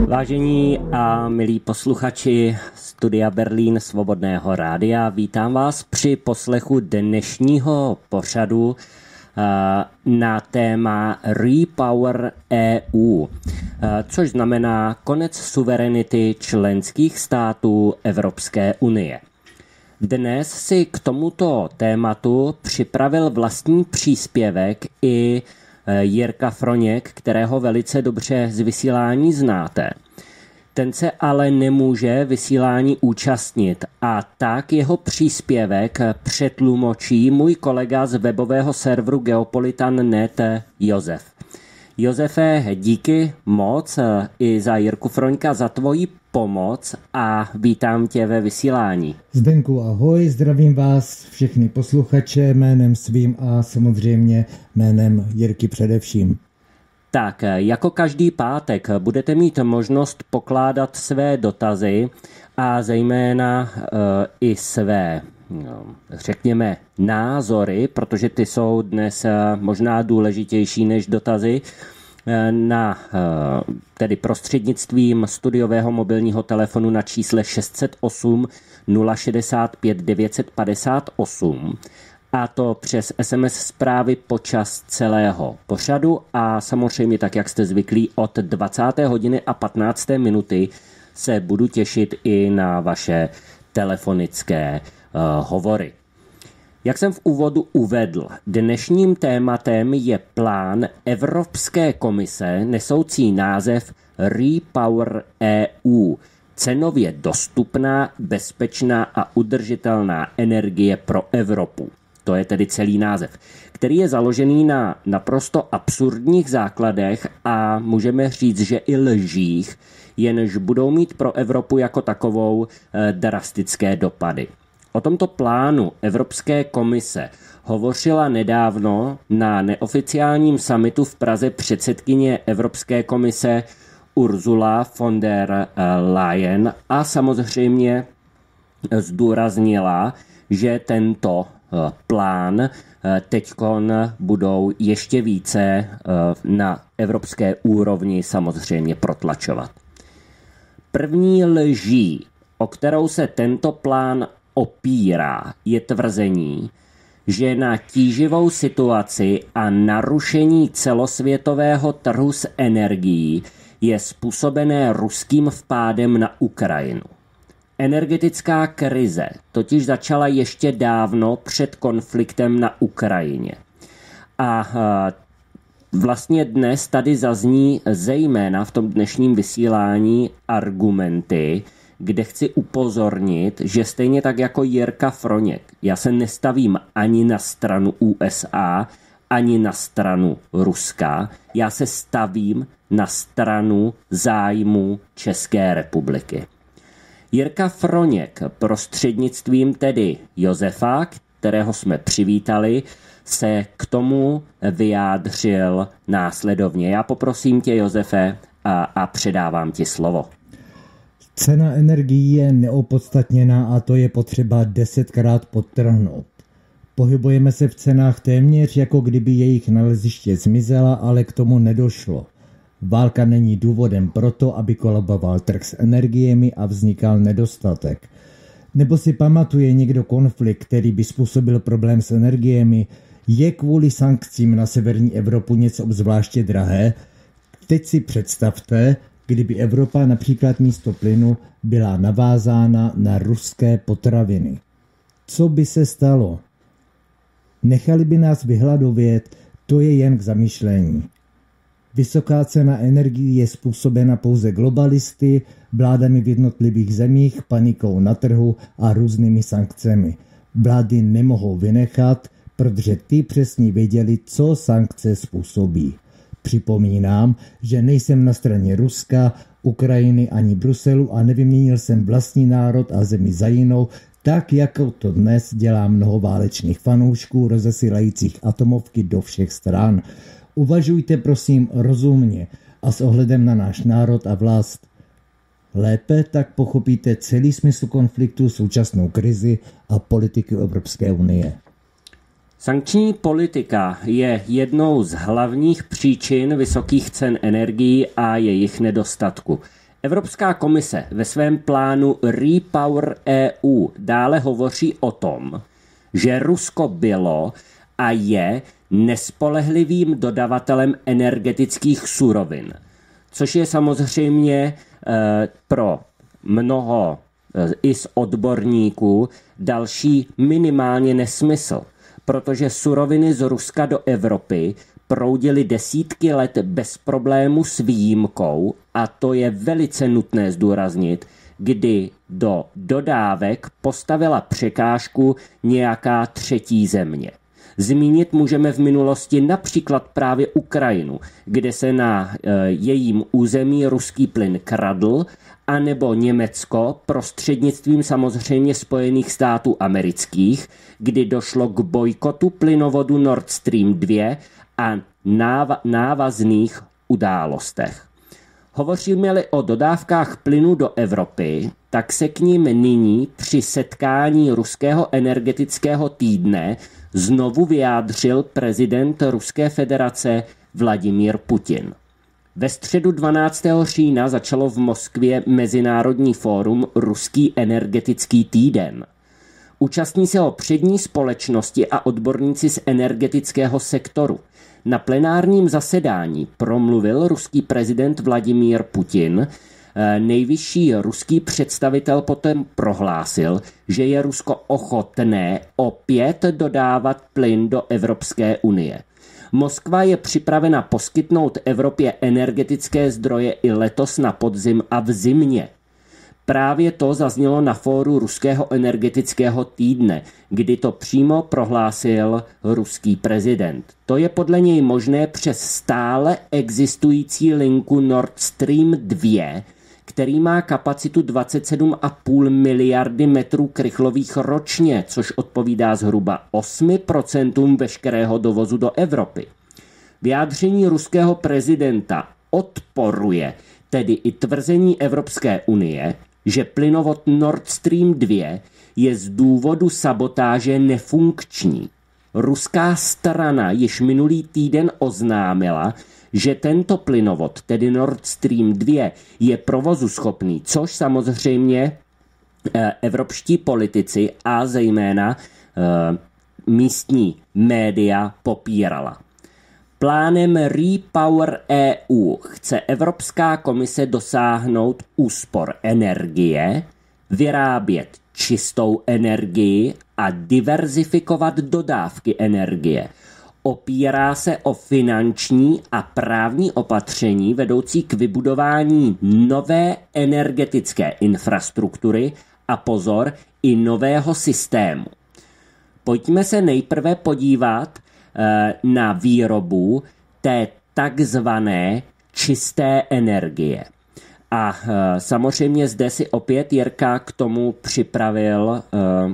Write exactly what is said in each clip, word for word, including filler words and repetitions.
Vážení a milí posluchači Studia Berlín Svobodného rádia, vítám vás při poslechu dnešního pořadu na téma Repower E U, což znamená konec suverenity členských států Evropské unie. Dnes si k tomuto tématu připravil vlastní příspěvek i Jirka Froněk, kterého velice dobře z vysílání znáte. Ten se ale nemůže vysílání účastnit a tak jeho příspěvek přetlumočí můj kolega z webového serveru Geopolitan tečka net Josef. Josefe, díky moc i za Jirku Froňka za tvoji pomoc a vítám tě ve vysílání. Zdenku, ahoj, zdravím vás všechny posluchače jménem svým a samozřejmě jménem Jirky především. Tak, jako každý pátek budete mít možnost pokládat své dotazy a zejména e, i své, no, řekněme, názory, protože ty jsou dnes možná důležitější než dotazy, na tedy prostřednictvím studiového mobilního telefonu na čísle šest set osm nula šedesát pět devět set padesát osm, a to přes es em es zprávy počas celého pořadu a samozřejmě tak, jak jste zvyklí, od dvacáté hodiny a patnácté minuty se budu těšit i na vaše telefonické uh, hovory. Jak jsem v úvodu uvedl, dnešním tématem je plán Evropské komise nesoucí název Repower E U, cenově dostupná, bezpečná a udržitelná energie pro Evropu. To je tedy celý název, který je založený na naprosto absurdních základech a můžeme říct, že i lžích, jenž budou mít pro Evropu jako takovou eh, drastické dopady. O tomto plánu Evropské komise hovořila nedávno na neoficiálním summitu v Praze předsedkyně Evropské komise Ursula von der Leyen a samozřejmě zdůraznila, že tento plán teďkon budou ještě více na evropské úrovni samozřejmě protlačovat. První lží, o kterou se tento plán opírá, je tvrzení, že na tíživou situaci a narušení celosvětového trhu s energií je způsobené ruským vpádem na Ukrajinu. Energetická krize totiž začala ještě dávno před konfliktem na Ukrajině. A vlastně dnes tady zazní zejména v tom dnešním vysílání argumenty, kde chci upozornit, že stejně tak jako Jirka Froněk, já se nestavím ani na stranu U S A, ani na stranu Ruska, já se stavím na stranu zájmu České republiky. Jirka Froněk prostřednictvím tedy Josefa, kterého jsme přivítali, se k tomu vyjádřil následovně. Já poprosím tě, Josefe, a, a předávám ti slovo. Cena energií je neopodstatněná a to je potřeba desetkrát podtrhnout. Pohybujeme se v cenách téměř, jako kdyby jejich naleziště zmizela, ale k tomu nedošlo. Válka není důvodem proto, aby kolaboval trh s energiemi a vznikal nedostatek. Nebo si pamatuje někdo konflikt, který by způsobil problém s energiemi? Je kvůli sankcím na severní Evropu něco obzvláště drahé? Teď si představte, kdyby Evropa například místo plynu byla navázána na ruské potraviny. Co by se stalo? Nechali by nás vyhladovět, to je jen k zamyšlení. Vysoká cena energií je způsobena pouze globalisty, vládami v jednotlivých zemích, panikou na trhu a různými sankcemi. Vlády nemohou vynechat, protože ty přesně věděli, co sankce způsobí. Připomínám, že nejsem na straně Ruska, Ukrajiny ani Bruselu a nevyměnil jsem vlastní národ a zemi za jinou, tak jako to dnes dělá mnoho válečných fanoušků rozesílajících atomovky do všech stran. Uvažujte prosím rozumně a s ohledem na náš národ a vlast. Lépe tak pochopíte celý smysl konfliktu, současnou krizi a politiku Evropské unie. Sankční politika je jednou z hlavních příčin vysokých cen energií a jejich nedostatku. Evropská komise ve svém plánu Repower E U dále hovoří o tom, že Rusko bylo a je nespolehlivým dodavatelem energetických surovin, což je samozřejmě eh, pro mnoho eh, i z odborníků další minimálně nesmysl, protože suroviny z Ruska do Evropy proudily desítky let bez problému s výjimkou, a to je velice nutné zdůraznit, kdy do dodávek postavila překážku nějaká třetí země. Zmínit můžeme v minulosti například právě Ukrajinu, kde se na e, jejím území ruský plyn kradl, anebo Německo prostřednictvím samozřejmě Spojených států amerických, kdy došlo k bojkotu plynovodu Nord Stream dva a náva- návazných událostech. Hovoříme-li o dodávkách plynu do Evropy, tak se k ním nyní při setkání Ruského energetického týdne znovu vyjádřil prezident Ruské federace Vladimír Putin. Ve středu dvanáctého října začalo v Moskvě Mezinárodní fórum Ruský energetický týden. Účastní se ho přední společnosti a odborníci z energetického sektoru. Na plenárním zasedání promluvil ruský prezident Vladimír Putin. Nejvyšší ruský představitel potom prohlásil, že je Rusko ochotné opět dodávat plyn do Evropské unie. Moskva je připravena poskytnout Evropě energetické zdroje i letos na podzim a v zimě. Právě to zaznělo na fóru Ruského energetického týdne, kdy to přímo prohlásil ruský prezident. To je podle něj možné přes stále existující linku Nord Stream dva, který má kapacitu dvacet sedm celá pět miliardy metrů krychlových ročně, což odpovídá zhruba osm procent veškerého dovozu do Evropy. Vyjádření ruského prezidenta odporuje tedy i tvrzení Evropské unie, že plynovod Nord Stream dva je z důvodu sabotáže nefunkční. Ruská strana již minulý týden oznámila, že tento plynovod, tedy Nord Stream dva, je provozuschopný, což samozřejmě evropští politici a zejména místní média popírala. Plánem Repower E U chce Evropská komise dosáhnout úspor energie, vyrábět čistou energii a diverzifikovat dodávky energie. Opírá se o finanční a právní opatření vedoucí k vybudování nové energetické infrastruktury a pozor, i nového systému. Pojďme se nejprve podívat na výrobu té takzvané čisté energie. A samozřejmě zde si opět Jirka k tomu připravil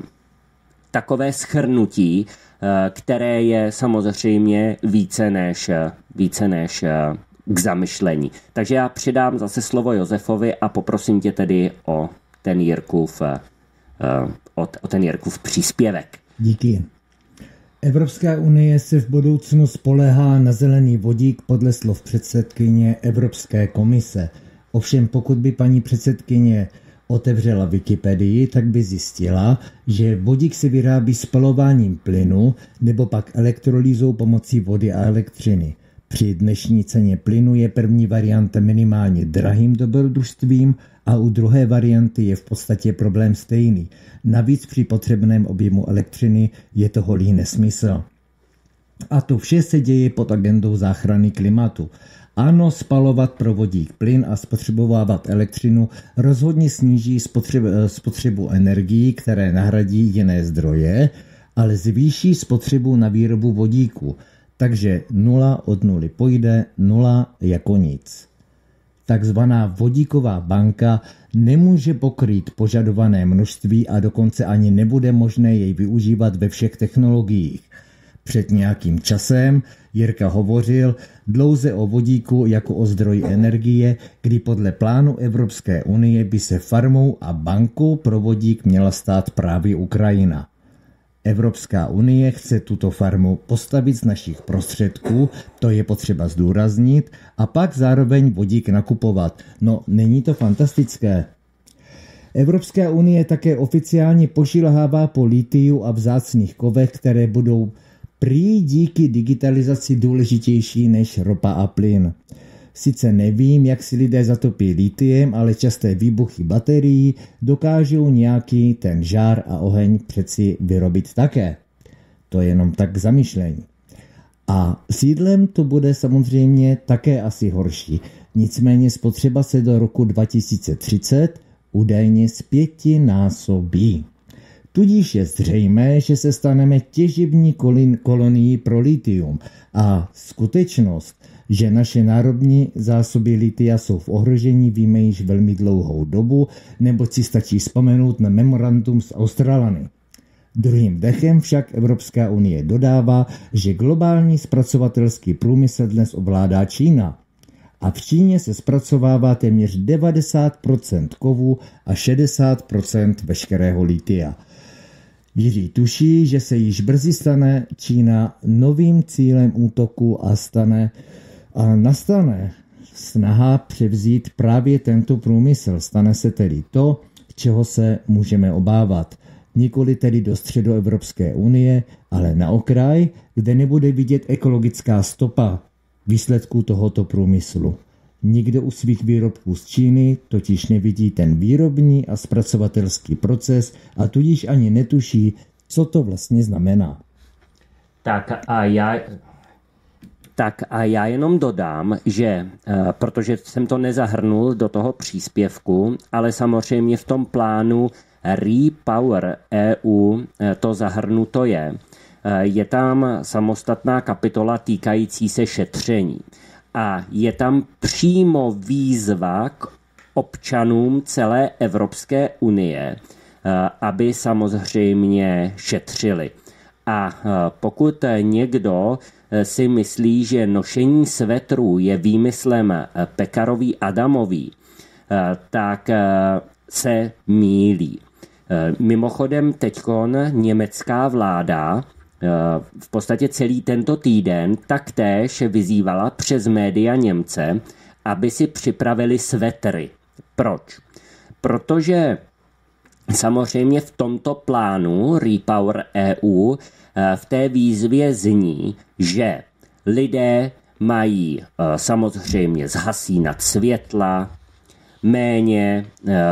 takové shrnutí, které je samozřejmě více než, více než k zamyšlení. Takže já přidám zase slovo Josefovi a poprosím tě tedy o ten Jirkův, o, o ten Jirkův příspěvek. Díky. Evropská unie se v budoucnu spoléhá na zelený vodík podle slov předsedkyně Evropské komise. Ovšem pokud by paní předsedkyně otevřela Wikipedii, tak by zjistila, že vodík se vyrábí spalováním plynu nebo pak elektrolýzou pomocí vody a elektřiny. Při dnešní ceně plynu je první varianta minimálně drahým dobrodružstvím a u druhé varianty je v podstatě problém stejný. Navíc při potřebném objemu elektřiny je to holý nesmysl. A to vše se děje pod agendou záchrany klimatu. Ano, spalovat pro vodík plyn a spotřebovávat elektřinu rozhodně sníží spotřeb, spotřebu energií, které nahradí jiné zdroje, ale zvýší spotřebu na výrobu vodíku. Takže nula od nuly pojde, nula jako nic. Takzvaná vodíková banka nemůže pokrýt požadované množství a dokonce ani nebude možné jej využívat ve všech technologiích. Před nějakým časem Jirka hovořil dlouze o vodíku jako o zdroji energie, kdy podle plánu Evropské unie by se farmou a bankou pro vodík měla stát právě Ukrajina. Evropská unie chce tuto farmu postavit z našich prostředků, to je potřeba zdůraznit, a pak zároveň vodík nakupovat. No, není to fantastické? Evropská unie také oficiálně pošilhává po litiu a vzácných kovech, které budou prý díky digitalizaci důležitější než ropa a plyn. Sice nevím, jak si lidé zatopí litiem, ale časté výbuchy baterií dokážou nějaký ten žár a oheň přeci vyrobit také. To je jenom tak k zamyšlení. A s jídlem to bude samozřejmě také asi horší. Nicméně spotřeba se do roku dva tisíce třicet údajně zpětinásobí. Tudíž je zřejmé, že se staneme těžební kolonií pro litium a skutečnost, že naše národní zásoby litia jsou v ohrožení, víme již velmi dlouhou dobu, nebo si stačí vzpomenout na memorandum s Australany. Druhým dechem však Evropská unie dodává, že globální zpracovatelský průmysl dnes ovládá Čína. A v Číně se zpracovává téměř devadesát procent kovů a šedesát procent veškerého litia. Jiří tuší, že se již brzy stane Čína novým cílem útoku a stane a nastane snaha převzít právě tento průmysl. Stane se tedy to, čeho se můžeme obávat. Nikoli tedy do středoevropské unie, ale na okraj, kde nebude vidět ekologická stopa výsledků tohoto průmyslu. Nikdo u svých výrobků z Číny totiž nevidí ten výrobní a zpracovatelský proces a tudíž ani netuší, co to vlastně znamená. Tak a já... Tak a já jenom dodám, že, protože jsem to nezahrnul do toho příspěvku, ale samozřejmě v tom plánu Repower E U to zahrnuto je. Je tam samostatná kapitola týkající se šetření. A je tam přímo výzva k občanům celé Evropské unie, aby samozřejmě šetřili. A pokud někdo si myslí, že nošení svetrů je výmyslem Pekarový Adamový, tak se mýlí. Mimochodem teďkon německá vláda v podstatě celý tento týden taktéž vyzývala přes média Němce, aby si připravili svetry. Proč? Protože samozřejmě v tomto plánu Repower E U v té výzvě zní, že lidé mají samozřejmě zhasínat světla, méně,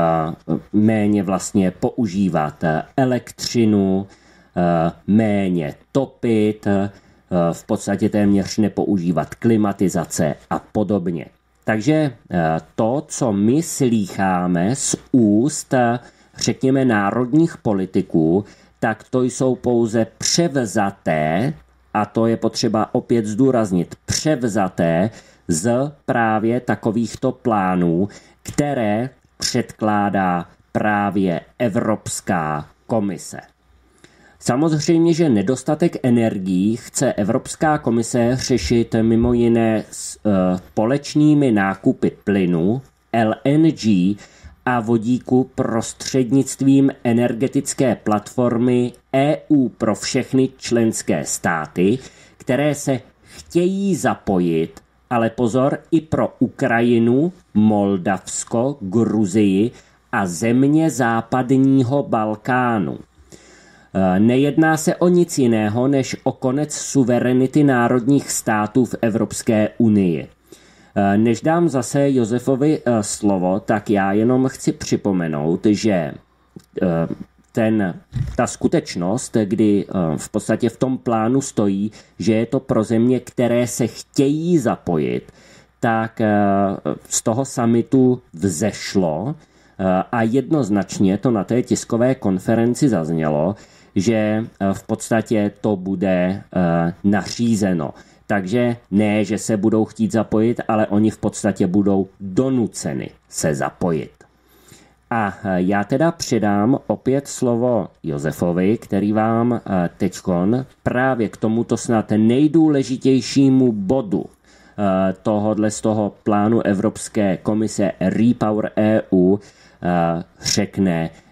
méně vlastně používat elektřinu, méně topit, v podstatě téměř nepoužívat klimatizace a podobně. Takže to, co my slýcháme z úst, řekněme, národních politiků, tak to jsou pouze převzaté, a to je potřeba opět zdůraznit, převzaté z právě takovýchto plánů, které předkládá právě Evropská komise. Samozřejmě, že nedostatek energií chce Evropská komise řešit mimo jiné společnými nákupy plynu, L N G a vodíku prostřednictvím energetické platformy E U pro všechny členské státy, které se chtějí zapojit, ale pozor, i pro Ukrajinu, Moldavsko, Gruzii a země západního Balkánu. Nejedná se o nic jiného, než o konec suverenity národních států v Evropské unii. Než dám zase Josefovi slovo, tak já jenom chci připomenout, že ten, ta skutečnost, kdy v podstatě v tom plánu stojí, že je to pro země, které se chtějí zapojit, tak z toho summitu vzešlo a jednoznačně to na té tiskové konferenci zaznělo, že v podstatě to bude nařízeno. Takže ne, že se budou chtít zapojit, ale oni v podstatě budou donuceni se zapojit. A já teda předám opět slovo Josefovi, který vám teďkon právě k tomuto snad nejdůležitějšímu bodu tohodle z toho plánu Evropské komise Repower E U řekne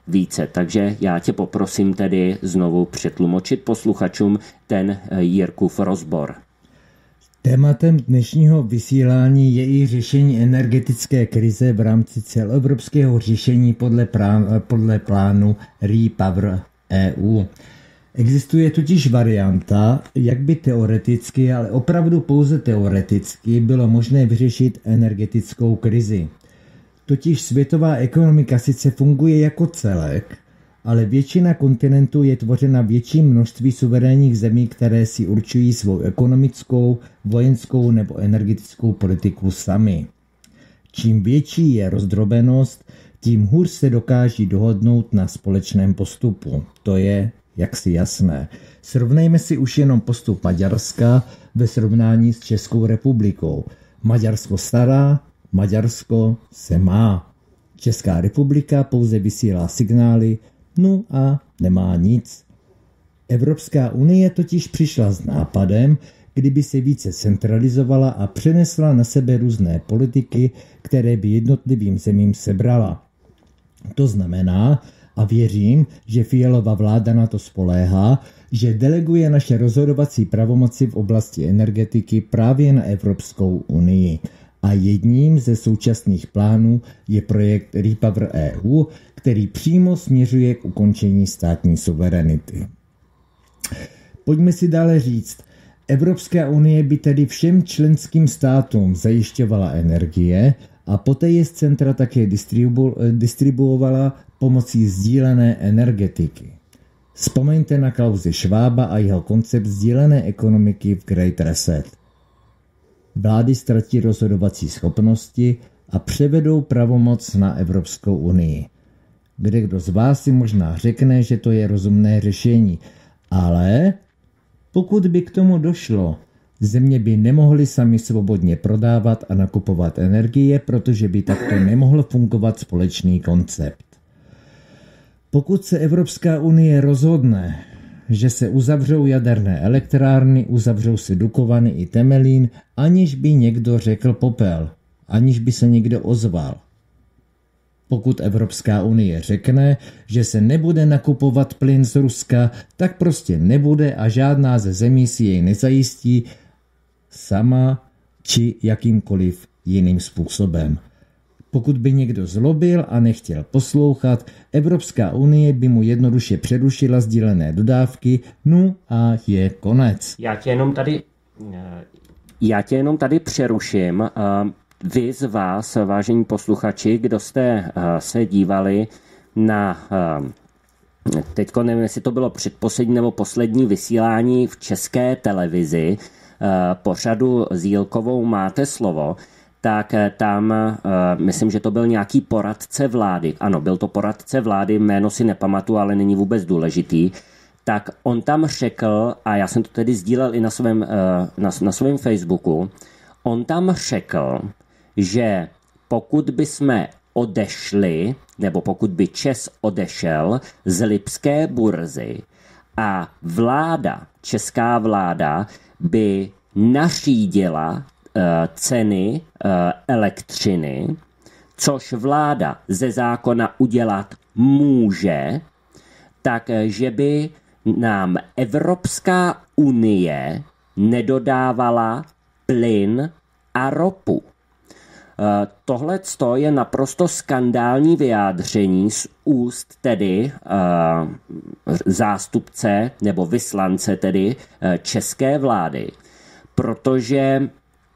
více. Takže já tě poprosím tedy znovu přetlumočit posluchačům ten Jirkův rozbor. Tématem dnešního vysílání je i řešení energetické krize v rámci celoevropského řešení podle, prá- podle plánu REPower E U. Existuje totiž varianta, jak by teoreticky, ale opravdu pouze teoreticky bylo možné vyřešit energetickou krizi. Totiž světová ekonomika sice funguje jako celek, ale většina kontinentů je tvořena větším množství suverénních zemí, které si určují svou ekonomickou, vojenskou nebo energetickou politiku sami. Čím větší je rozdrobenost, tím hůř se dokáží dohodnout na společném postupu. To je jaksi jasné. Srovnejme si už jenom postup Maďarska ve srovnání s Českou republikou. Maďarsko stará, Maďarsko se má. Česká republika pouze vysílá signály, no a nemá nic. Evropská unie totiž přišla s nápadem, kdyby se více centralizovala a přenesla na sebe různé politiky, které by jednotlivým zemím sebrala. To znamená, a věřím, že Fialova vláda na to spoléhá, že deleguje naše rozhodovací pravomoci v oblasti energetiky právě na Evropskou unii. A jedním ze současných plánů je projekt REPower E U, který přímo směřuje k ukončení státní suverenity. Pojďme si dále říct, Evropská unie by tedy všem členským státům zajišťovala energie a poté je z centra také distribu- distribuovala pomocí sdílené energetiky. Vzpomeňte na Klause Schwaba a jeho koncept sdílené ekonomiky v Great Reset. Vlády ztratí rozhodovací schopnosti a převedou pravomoc na Evropskou unii. Kdekdo z vás si možná řekne, že to je rozumné řešení, ale pokud by k tomu došlo, země by nemohly sami svobodně prodávat a nakupovat energie, protože by takto nemohl fungovat společný koncept. Pokud se Evropská unie rozhodne, že se uzavřou jaderné elektrárny, uzavřou se Dukovany i Temelín, aniž by někdo řekl popel, aniž by se někdo ozval. Pokud Evropská unie řekne, že se nebude nakupovat plyn z Ruska, tak prostě nebude a žádná ze zemí si jej nezajistí sama či jakýmkoliv jiným způsobem. Pokud by někdo zlobil a nechtěl poslouchat, Evropská unie by mu jednoduše přerušila sdílené dodávky, no a je konec. Já tě jenom tady, já tě jenom tady přeruším. Vy z vás, vážení posluchači, kdo jste se dívali na, teďko nevím, jestli to bylo předposlední nebo poslední vysílání v České televizi, pořadu s Jílkovou Máte slovo, tak tam, myslím, že to byl nějaký poradce vlády. Ano, byl to poradce vlády, jméno si nepamatuju, ale není vůbec důležitý. Tak on tam řekl, a já jsem to tedy sdílel i na svém, na, na svém Facebooku, on tam řekl, že pokud by jsme odešli, nebo pokud by Čes odešel z lipské burzy a vláda, česká vláda, by nařídila ceny elektřiny, což vláda ze zákona udělat může, takže by nám Evropská unie nedodávala plyn a ropu. Tohle je naprosto skandální vyjádření z úst tedy zástupce nebo vyslance tedy české vlády, protože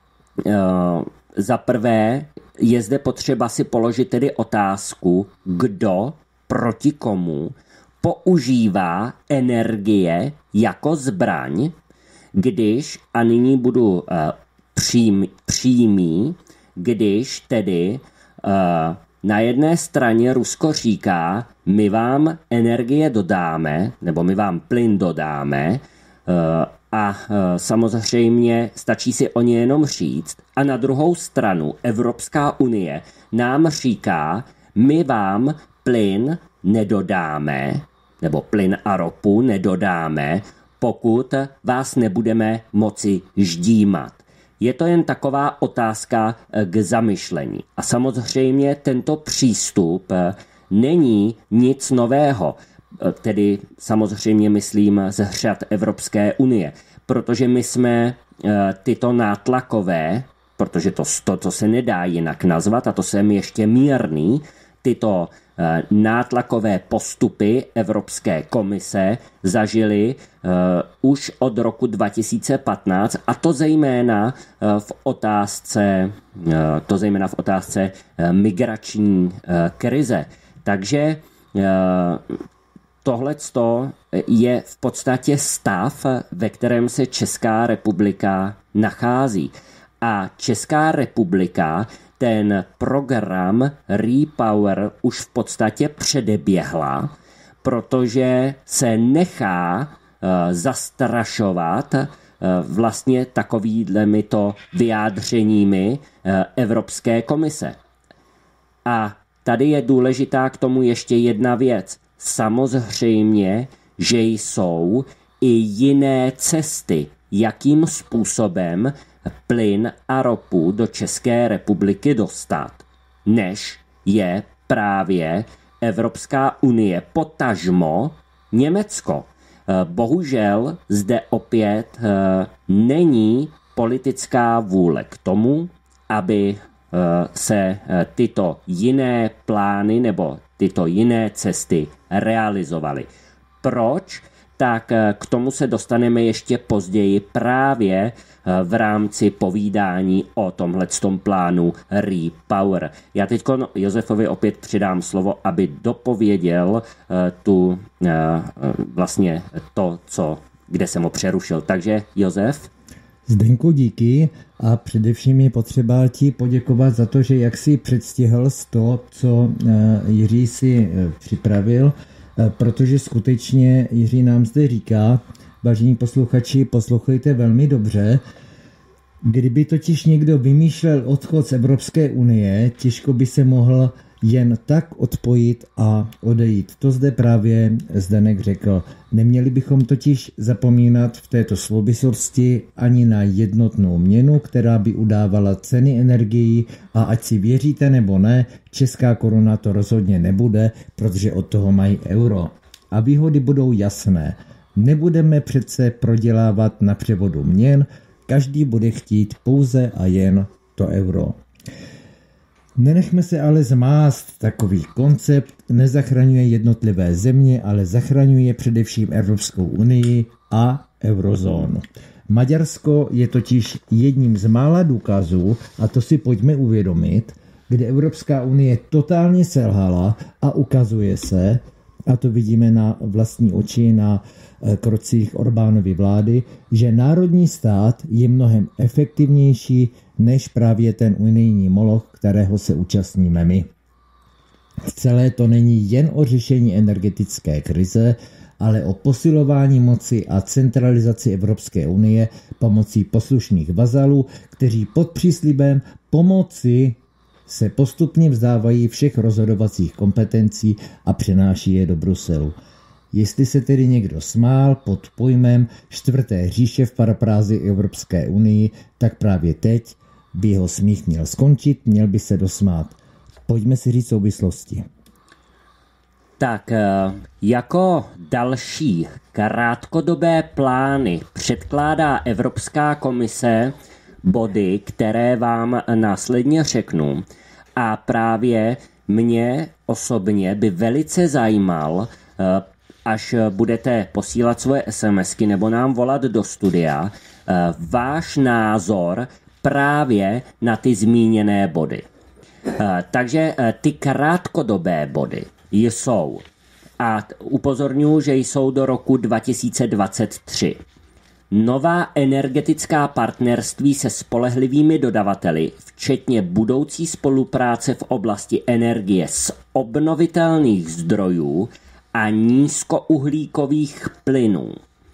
za prvé je zde potřeba si položit tedy otázku, kdo proti komu používá energie jako zbraň, když, a nyní budu přím, přímý, když tedy na jedné straně Rusko říká, my vám energie dodáme, nebo my vám plyn dodáme, a samozřejmě stačí si o ně jenom říct. A na druhou stranu Evropská unie nám říká, my vám plyn nedodáme, nebo plyn a ropu nedodáme, pokud vás nebudeme moci ždímat. Je to jen taková otázka k zamyšlení. A samozřejmě tento přístup není nic nového, tedy samozřejmě myslím z řad Evropské unie, protože my jsme tyto nátlakové, protože to, to, to se nedá jinak nazvat, a to jsem ještě mírný, tyto nátlakové postupy Evropské komise zažili uh, už od roku dva tisíce patnáct, a to zejména uh, v otázce, uh, to zejména v otázce uh, migrační uh, krize. Takže uh, tohleto je v podstatě stav, ve kterém se Česká republika nachází. A Česká republika ten program Repower už v podstatě předeběhla, protože se nechá uh, zastrašovat uh, vlastně takovými to vyjádřeními uh, Evropské komise. A tady je důležitá k tomu ještě jedna věc. Samozřejmě, že jsou i jiné cesty, jakým způsobem plyn a ropu do České republiky dostat, než je právě Evropská unie, potažmo Německo. Bohužel zde opět není politická vůle k tomu, aby se tyto jiné plány nebo tyto jiné cesty realizovaly. Proč? Tak k tomu se dostaneme ještě později právě v rámci povídání o tomhletom plánu Repower. Já teď Josefovi opět přidám slovo, aby dopověděl tu vlastně to, co, kde jsem ho přerušil. Takže Josef? Zdenku, díky, a především je potřeba ti poděkovat za to, že jak si předstihl to, co Jiří si připravil, protože skutečně Jiří nám zde říká, vážení posluchači, poslouchejte velmi dobře, kdyby totiž někdo vymýšlel odchod z Evropské unie, těžko by se mohl jen tak odpojit a odejít. To zde právě Zdenek řekl. Neměli bychom totiž zapomínat v této souvislosti ani na jednotnou měnu, která by udávala ceny energií, a ať si věříte nebo ne, česká koruna to rozhodně nebude, protože od toho mají euro. A výhody budou jasné. Nebudeme přece prodělávat na převodu měn, každý bude chtít pouze a jen to euro. Nenechme se ale zmást, takový koncept nezachraňuje jednotlivé země, ale zachraňuje především Evropskou unii a eurozónu. Maďarsko je totiž jedním z mála důkazů, a to si pojďme uvědomit, kde Evropská unie totálně selhala a ukazuje se, a to vidíme na vlastní oči na krocích Orbánovy vlády, že národní stát je mnohem efektivnější než právě ten unijní moloch, kterého se účastníme my. Celé to není jen o řešení energetické krize, ale o posilování moci a centralizaci Evropské unie pomocí poslušných vazalů, kteří pod příslibem pomoci se postupně vzdávají všech rozhodovacích kompetencí a přenáší je do Bruselu. Jestli se tedy někdo smál pod pojmem čtvrté říše v paraprázi Evropské unii, tak právě teď by jeho smích měl skončit, měl by se dosmát. Pojďme si říct souvislosti. Tak jako další krátkodobé plány předkládá Evropská komise body, které vám následně řeknu, a právě mě osobně by velice zajímal, až budete posílat svoje SMSky nebo nám volat do studia, váš názor právě na ty zmíněné body. Takže ty krátkodobé body jsou, a upozorňuji, že jsou do roku dva tisíce dvacet tři. Nová energetická partnerství se spolehlivými dodavateli, včetně budoucí spolupráce v oblasti energie z obnovitelných zdrojů a nízkouhlíkových plynů.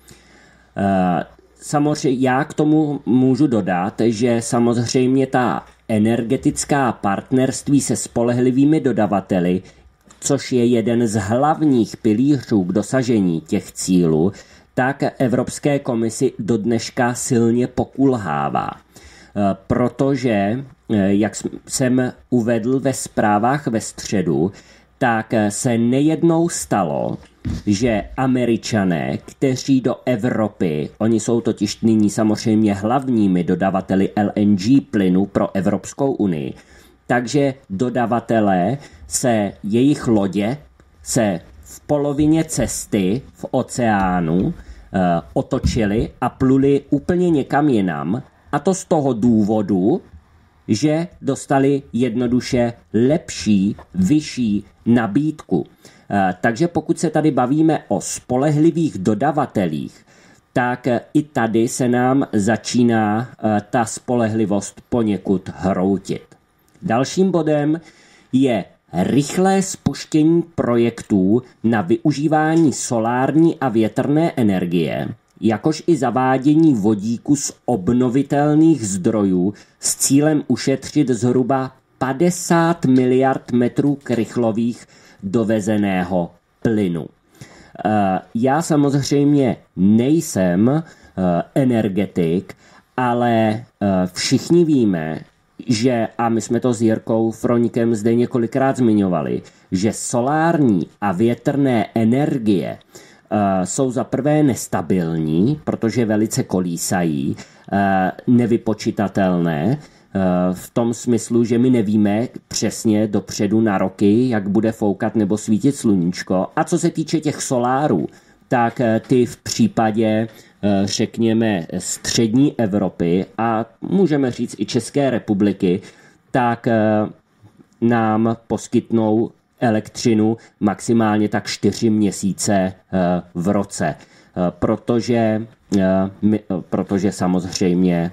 Samozřejmě já k tomu můžu dodat, že samozřejmě ta energetická partnerství se spolehlivými dodavateli, což je jeden z hlavních pilířů k dosažení těch cílů, tak Evropské komisi do dneška silně pokulhává. Protože, jak jsem uvedl ve zprávách ve středu, tak se nejednou stalo, že Američané, kteří do Evropy, oni jsou totiž nyní samozřejmě hlavními dodavateli L N G plynu pro Evropskou unii, takže dodavatelé se, jejich lodě se v polovině cesty v oceánu e, otočili a pluli úplně někam jinam, a to z toho důvodu, že dostali jednoduše lepší, vyšší nabídku. Takže pokud se tady bavíme o spolehlivých dodavatelích, tak i tady se nám začíná ta spolehlivost poněkud hroutit. Dalším bodem je rychlé spuštění projektů na využívání solární a větrné energie, jakož i zavádění vodíku z obnovitelných zdrojů s cílem ušetřit zhruba padesát miliard metrů krychlových dovezeného plynu. Já samozřejmě nejsem energetik, ale všichni víme, že, a my jsme to s Jirkou Froňkem zde několikrát zmiňovali, že solární a větrné energie jsou za prvé nestabilní, protože velice kolísají, nevypočitatelné, v tom smyslu, že my nevíme přesně dopředu na roky, jak bude foukat nebo svítit sluníčko. A co se týče těch solárů, tak ty v případě, řekněme, střední Evropy a můžeme říct i České republiky, tak nám poskytnou elektřinu maximálně tak čtyři měsíce v roce, protože, protože samozřejmě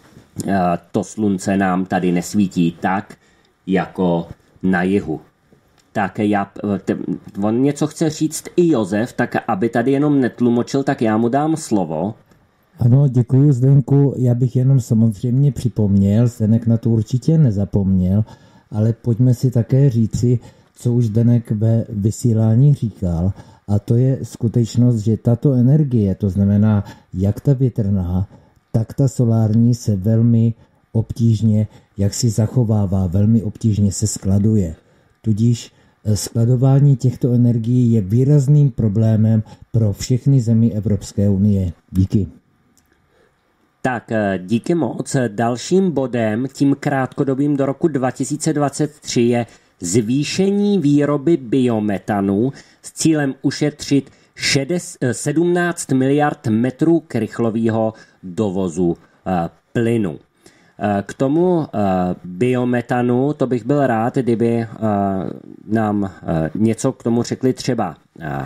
to slunce nám tady nesvítí tak, jako na jihu. Tak já, on něco chce říct i Josef, tak aby tady jenom netlumočil, tak já mu dám slovo. Ano, děkuji Zdenku, já bych jenom samozřejmě připomněl, Zdenek na to určitě nezapomněl, ale pojďme si také říci, co už Zdenek ve vysílání říkal, a to je skutečnost, že tato energie, to znamená jak ta větrná, tak ta solární se velmi obtížně, jak si zachovává, velmi obtížně se skladuje. Tudíž skladování těchto energií je výrazným problémem pro všechny země Evropské unie. Díky. Tak díky moc. Dalším bodem, tím krátkodobým do roku dva tisíce dvacet tři, je zvýšení výroby biometanu s cílem ušetřit sedmnáct miliard metrů krychlového dovozu plynu. K tomu biometanu, to bych byl rád, kdyby nám něco k tomu řekli třeba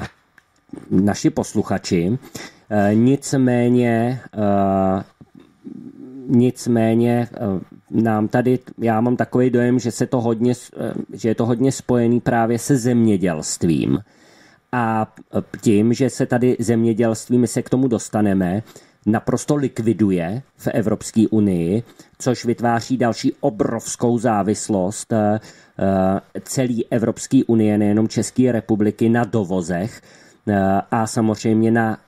naši posluchači. Nicméně, nicméně nám tady, já mám takový dojem, že, se to hodně, že je to hodně spojený právě se zemědělstvím. A tím, že se tady zemědělství, my se k tomu dostaneme, naprosto likviduje v Evropské unii, což vytváří další obrovskou závislost celé Evropské unie, nejenom České republiky, na dovozech a samozřejmě na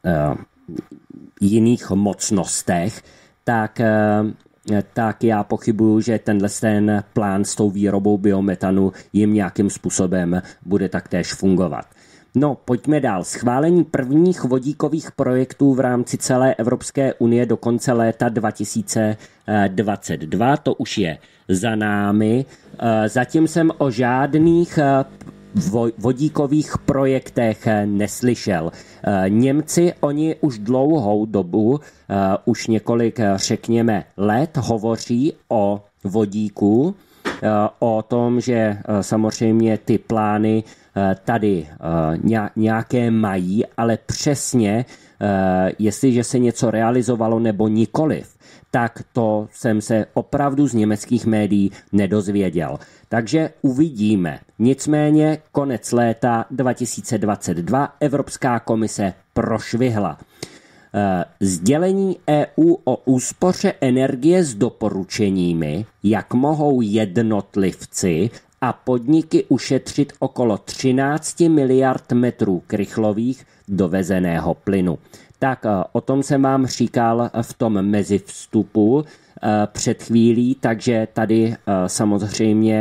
jiných mocnostech, tak, tak já pochybuju, že tenhle ten plán s tou výrobou biometanu jim nějakým způsobem bude taktéž fungovat. No, pojďme dál. Schválení prvních vodíkových projektů v rámci celé Evropské unie do konce léta dva tisíce dvacet dva, to už je za námi. Zatím jsem o žádných vodíkových projektech neslyšel. Němci, oni už dlouhou dobu, už několik, řekněme, let hovoří o vodíku, o tom, že samozřejmě ty plány tady nějaké mají, ale přesně, jestliže se něco realizovalo nebo nikoliv, tak to jsem se opravdu z německých médií nedozvěděl. Takže uvidíme. Nicméně konec léta dva tisíce dvacet dva Evropská komise prošvihla. Sdělení E U o úspoře energie s doporučeními, jak mohou jednotlivci a podniky ušetřit okolo třináct miliard metrů krychlových dovezeného plynu. Tak o tom jsem vám říkal v tom mezivstupu před chvílí, takže tady samozřejmě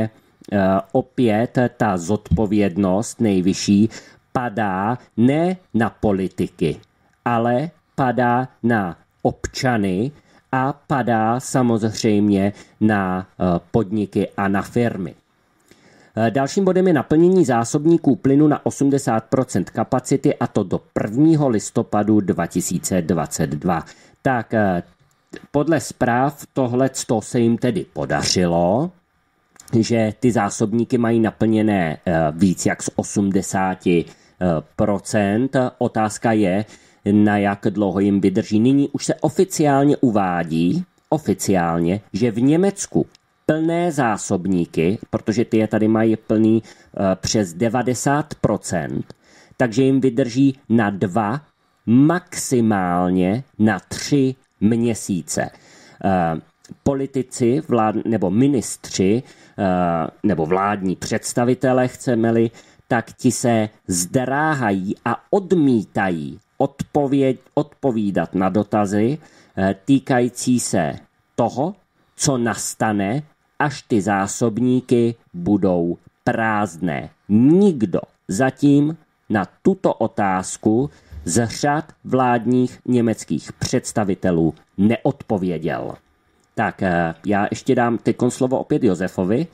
opět ta zodpovědnost nejvyšší padá ne na politiky, ale padá na občany a padá samozřejmě na podniky a na firmy. Dalším bodem je naplnění zásobníků plynu na osmdesát procent kapacity, a to do prvního listopadu dva tisíce dvacet dva. Tak podle zpráv tohleto se jim tedy podařilo, že ty zásobníky mají naplněné víc jak z osmdesát procent. Otázka je, na jak dlouho jim vydrží. Nyní už se oficiálně uvádí, oficiálně, že v Německu plné zásobníky, protože ty je tady mají plný uh, přes devadesát procent, takže jim vydrží na dva, maximálně na tři měsíce. Uh, politici vlád, nebo ministři uh, nebo vládní představitelé, chceme-li, tak ti se zdráhají a odmítají odpověd, odpovídat na dotazy uh, týkající se toho, co nastane, až ty zásobníky budou prázdné. Nikdo zatím na tuto otázku z řad vládních německých představitelů neodpověděl. Tak já ještě dám teď slovo opět Josefovi.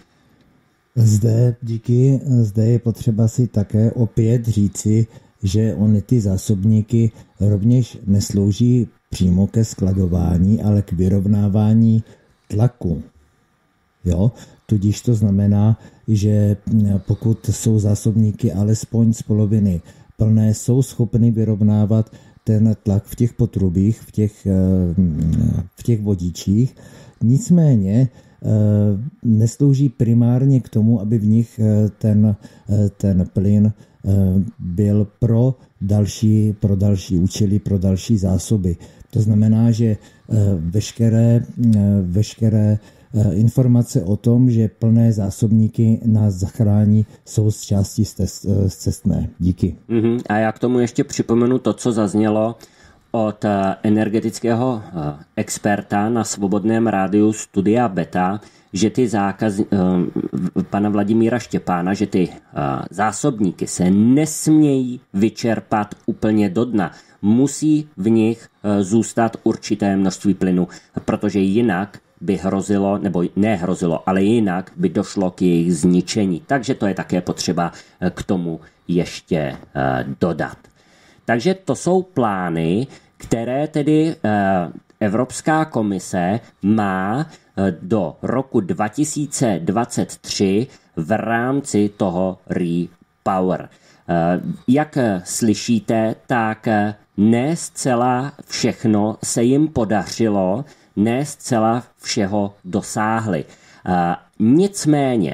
Zde díky, zde je potřeba si také opět říci, že ony ty zásobníky rovněž neslouží přímo ke skladování, ale k vyrovnávání tlaku. Jo? Tudíž to znamená, že pokud jsou zásobníky alespoň z poloviny plné, jsou schopny vyrovnávat ten tlak v těch potrubích, v těch, v těch vodičích. Nicméně neslouží primárně k tomu, aby v nich ten, ten plyn byl pro další, pro další účely, pro další zásoby. To znamená, že veškeré, veškeré informace o tom, že plné zásobníky nás zachrání, jsou z části scestné. Díky. Mm-hmm. A já k tomu ještě připomenu to, co zaznělo od energetického experta na Svobodném rádiu Studia Beta, že ty zákazy pana Vladimíra Štěpána, že ty zásobníky se nesmějí vyčerpat úplně do dna. Musí v nich zůstat určité množství plynu, protože jinak by hrozilo, nebo ne hrozilo, ale jinak by došlo k jejich zničení. Takže to je také potřeba k tomu ještě dodat. Takže to jsou plány, které tedy Evropská komise má do roku dva tisíce dvacet tři v rámci toho REPower. Jak slyšíte, tak ne zcela všechno se jim podařilo, ne zcela všeho dosáhli. Nicméně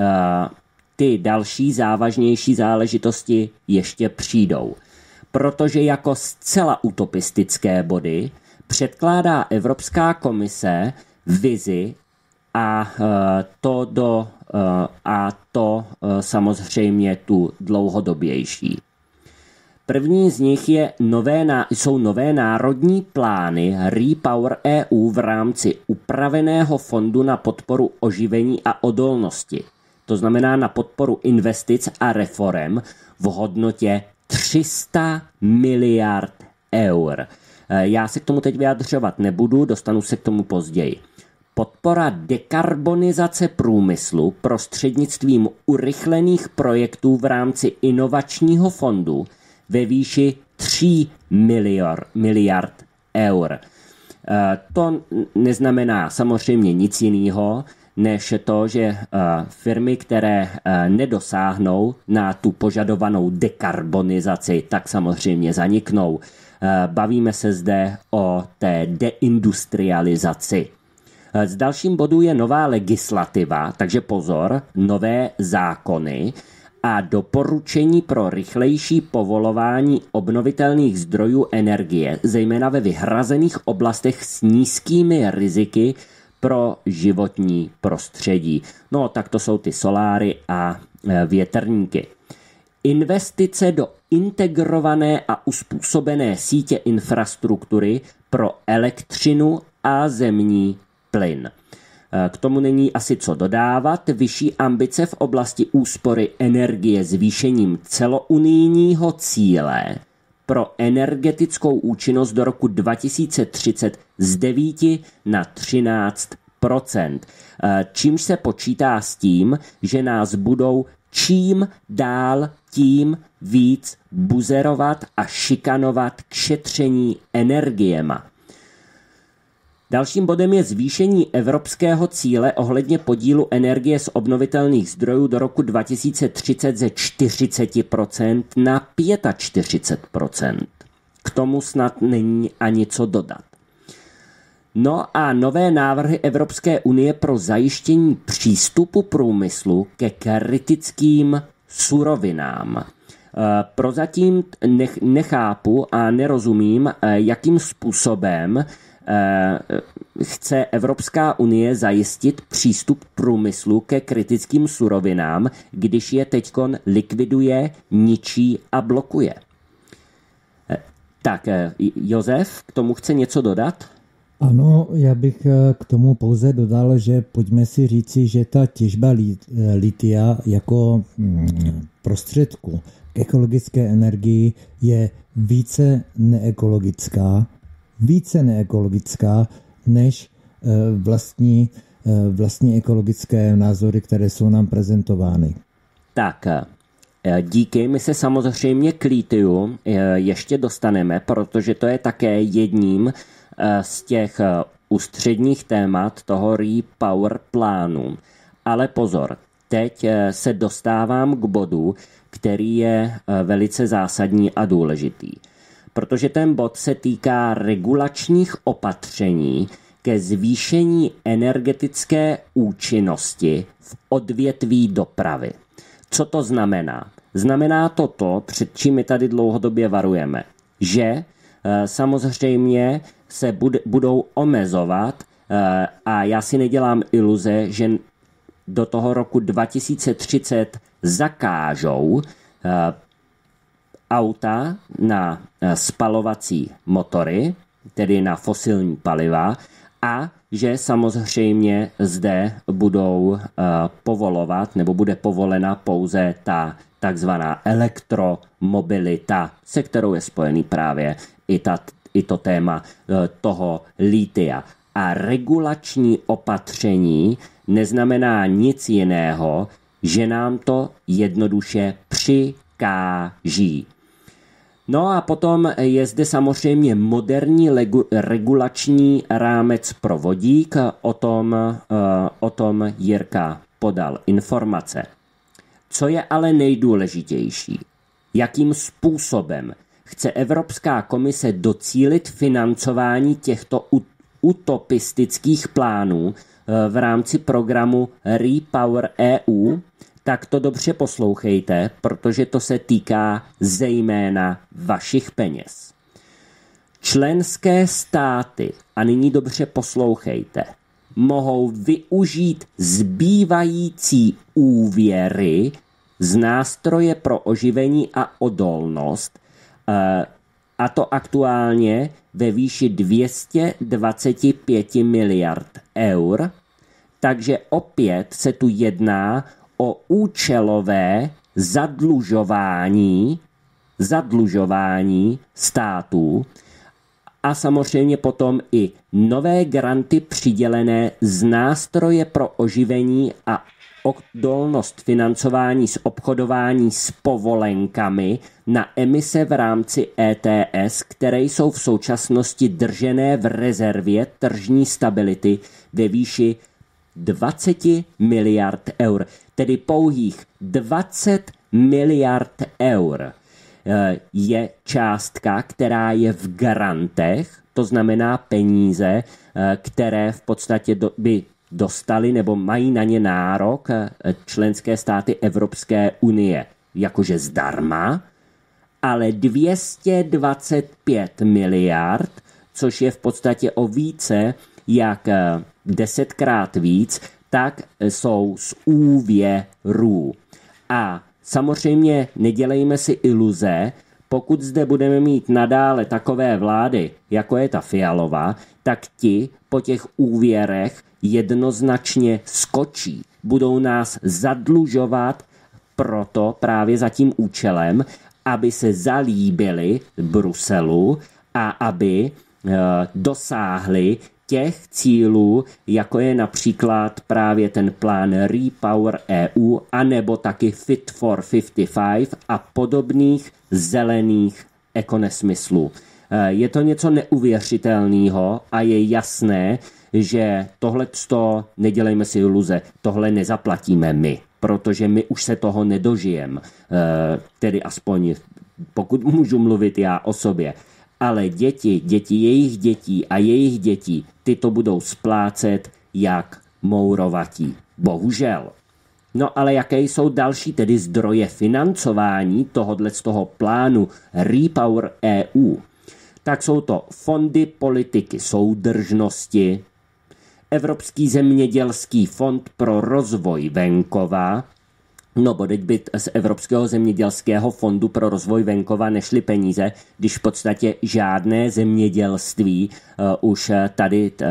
ty další závažnější záležitosti ještě přijdou. Protože jako zcela utopistické body předkládá Evropská komise vizi a to, do, a to samozřejmě tu dlouhodobější. První z nich je nové, jsou nové národní plány REPower E U v rámci upraveného fondu na podporu oživení a odolnosti. To znamená na podporu investic a reforem v hodnotě tři sta miliard eur. Já se k tomu teď vyjadřovat nebudu, dostanu se k tomu později. Podpora dekarbonizace průmyslu prostřednictvím urychlených projektů v rámci inovačního fondu ve výši tři miliard eur. To neznamená samozřejmě nic jiného, než to, že firmy, které nedosáhnou na tu požadovanou dekarbonizaci, tak samozřejmě zaniknou. Bavíme se zde o té deindustrializaci. Z dalším bodu je nová legislativa, takže pozor, nové zákony a doporučení pro rychlejší povolování obnovitelných zdrojů energie, zejména ve vyhrazených oblastech s nízkými riziky pro životní prostředí. No, tak to jsou ty soláry a větrníky. Investice do integrované a uspůsobené sítě infrastruktury pro elektřinu a zemní plyn. K tomu není asi co dodávat. Vyšší ambice v oblasti úspory energie zvýšením celounijního cíle pro energetickou účinnost do roku dva tisíce třicet z devět na třináct procent. Čímž se počítá s tím, že nás budou čím dál tím víc buzerovat a šikanovat k šetření energiema. Dalším bodem je zvýšení evropského cíle ohledně podílu energie z obnovitelných zdrojů do roku dva tisíce třicet ze čtyřicet procent na čtyřicet pět procent. K tomu snad není ani co dodat. No a nové návrhy Evropské unie pro zajištění přístupu průmyslu ke kritickým surovinám. Prozatím nechápu a nerozumím, jakým způsobem chce Evropská unie zajistit přístup průmyslu ke kritickým surovinám, když je teďkon likviduje, ničí a blokuje. Tak, Josef, k tomu chce něco dodat? Ano, já bych k tomu pouze dodal, že pojďme si říci, že ta těžba litia jako prostředku k ekologické energii je více neekologická, více neekologická než vlastní, vlastní ekologické názory, které jsou nám prezentovány. Tak, díky, my se samozřejmě k litiu ještě dostaneme, protože to je také jedním z těch ústředních témat toho Repower plánu. Ale pozor, teď se dostávám k bodu, který je velice zásadní a důležitý. Protože ten bod se týká regulačních opatření ke zvýšení energetické účinnosti v odvětví dopravy. Co to znamená? Znamená to to, před čím my tady dlouhodobě varujeme, že samozřejmě se budou omezovat a já si nedělám iluze, že do toho roku dva tisíce třicet zakážou auta na spalovací motory, tedy na fosilní paliva, a že samozřejmě zde budou povolovat nebo bude povolena pouze ta takzvaná elektromobilita, se kterou je spojený právě i, ta, i to téma toho litia. A regulační opatření neznamená nic jiného, že nám to jednoduše přikáží. No a potom je zde samozřejmě moderní legu, regulační rámec pro vodík, o tom, o tom Jirka podal informace. Co je ale nejdůležitější? Jakým způsobem chce Evropská komise docílit financování těchto utopistických plánů v rámci programu Repower E U? Tak to dobře poslouchejte, protože to se týká zejména vašich peněz. Členské státy, a nyní dobře poslouchejte, mohou využít zbývající úvěry z nástroje pro oživení a odolnost, a to aktuálně ve výši dvě stě dvacet pět miliard eur, takže opět se tu jedná o účelové zadlužování, zadlužování států a samozřejmě potom i nové granty přidělené z nástroje pro oživení a odolnost financování z obchodování s povolenkami na emise v rámci E T S, které jsou v současnosti držené v rezervě tržní stability ve výši dvacet miliard eur, tedy pouhých dvacet miliard eur je částka, která je v grantech, to znamená peníze, které v podstatě by dostali nebo mají na ně nárok členské státy Evropské unie jakože zdarma, ale dvě stě dvacet pět miliard, což je v podstatě o více jak desetkrát víc, tak jsou z úvěrů. A samozřejmě nedělejme si iluze, Pokud zde budeme mít nadále takové vlády, jako je ta Fialová, tak ti po těch úvěrech jednoznačně skočí. Budou nás zadlužovat proto právě za tím účelem, aby se zalíbili Bruselu a aby e, dosáhli těch cílů, jako je například právě ten plán Repower E U, anebo taky Fit for padesát pět a podobných zelených ekonesmyslů. Je to něco neuvěřitelného a je jasné, že tohleto, nedělejme si iluze, tohle nezaplatíme my, protože my už se toho nedožijeme, tedy aspoň pokud můžu mluvit já o sobě. Ale děti, děti jejich dětí a jejich dětí, ty to budou splácet jak mourovatí. Bohužel. No ale jaké jsou další tedy zdroje financování tohodle z toho plánu Repower E U? Tak jsou to fondy politiky soudržnosti, Evropský zemědělský fond pro rozvoj venkova, no bo teď by z Evropského zemědělského fondu pro rozvoj venkova nešly peníze, když v podstatě žádné zemědělství uh, už tady uh,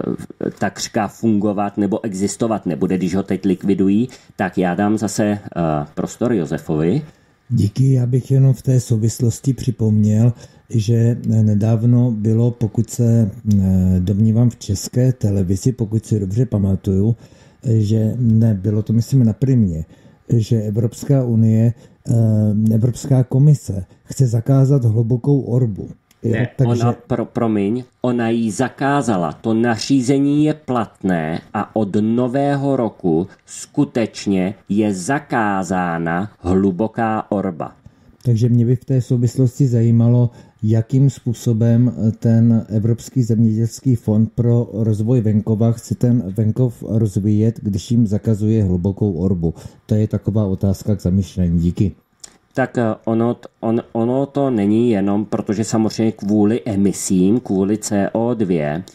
takřka fungovat nebo existovat nebude, když ho teď likvidují, tak já dám zase uh, prostor Josefovi. Díky, já bych jenom v té souvislosti připomněl, že nedávno bylo, pokud se domnívám v České televizi, pokud si dobře pamatuju, že ne, bylo to myslím na Primě, že Evropská unie, Evropská komise chce zakázat hlubokou orbu. Ne, jo, takže... ona, pro, promiň, ona ji zakázala. To nařízení je platné a od nového roku skutečně je zakázána hluboká orba. Takže mě by v té souvislosti zajímalo, jakým způsobem ten Evropský zemědělský fond pro rozvoj venkova chce ten venkov rozvíjet, když jim zakazuje hlubokou orbu. To je taková otázka k zamýšlení. Díky. Tak ono, on, ono to není jenom, protože samozřejmě kvůli emisím, kvůli C O dva, uh,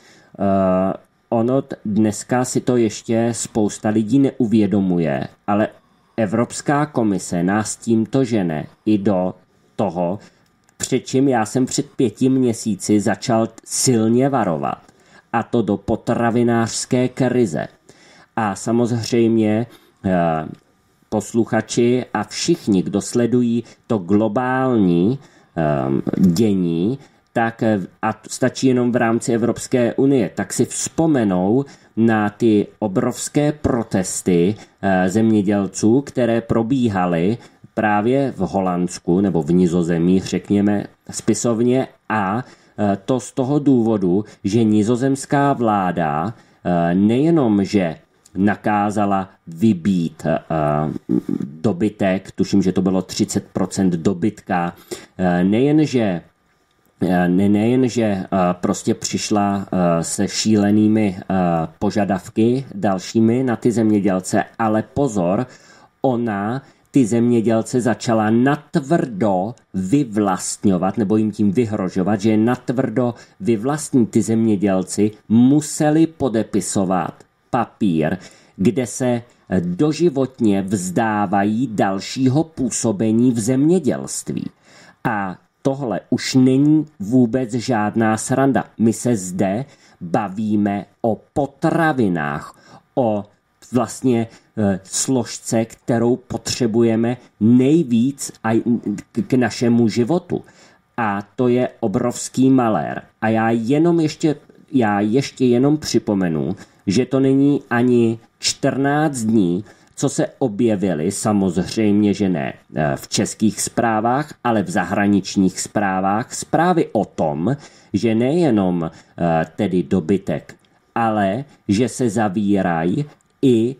ono dneska si to ještě spousta lidí neuvědomuje, ale Evropská komise nás tímto žene i do toho, před čím já jsem před pěti měsíci začal silně varovat, a to do potravinářské krize. A samozřejmě uh, posluchači a všichni, kdo sledují to globální um, dění, tak a stačí jenom v rámci Evropské unie, tak si vzpomenou na ty obrovské protesty uh, zemědělců, které probíhaly právě v Holandsku nebo v Nizozemí, řekněme spisovně, a uh, to z toho důvodu, že nizozemská vláda uh, nejenom, že nakázala vybít uh, dobytek, tuším, že to bylo třicet procent dobytka. Uh, nejenže uh, ne, nejenže uh, prostě přišla uh, se šílenými uh, požadavky dalšími na ty zemědělce, ale pozor, ona ty zemědělce začala natvrdo vyvlastňovat, nebo jim tím vyhrožovat, že natvrdo vyvlastní ty zemědělci museli podepisovat papír, kde se doživotně vzdávají dalšího působení v zemědělství. A tohle už není vůbec žádná sranda. My se zde bavíme o potravinách, o vlastně e, složce, kterou potřebujeme nejvíc a, k našemu životu. A to je obrovský malér. A já jenom ještě, já ještě jenom připomenu, že to není ani čtrnáct dní, co se objevily, samozřejmě, že ne v českých zprávách, ale v zahraničních zprávách, zprávy o tom, že nejenom tedy dobytek, ale že se zavírají i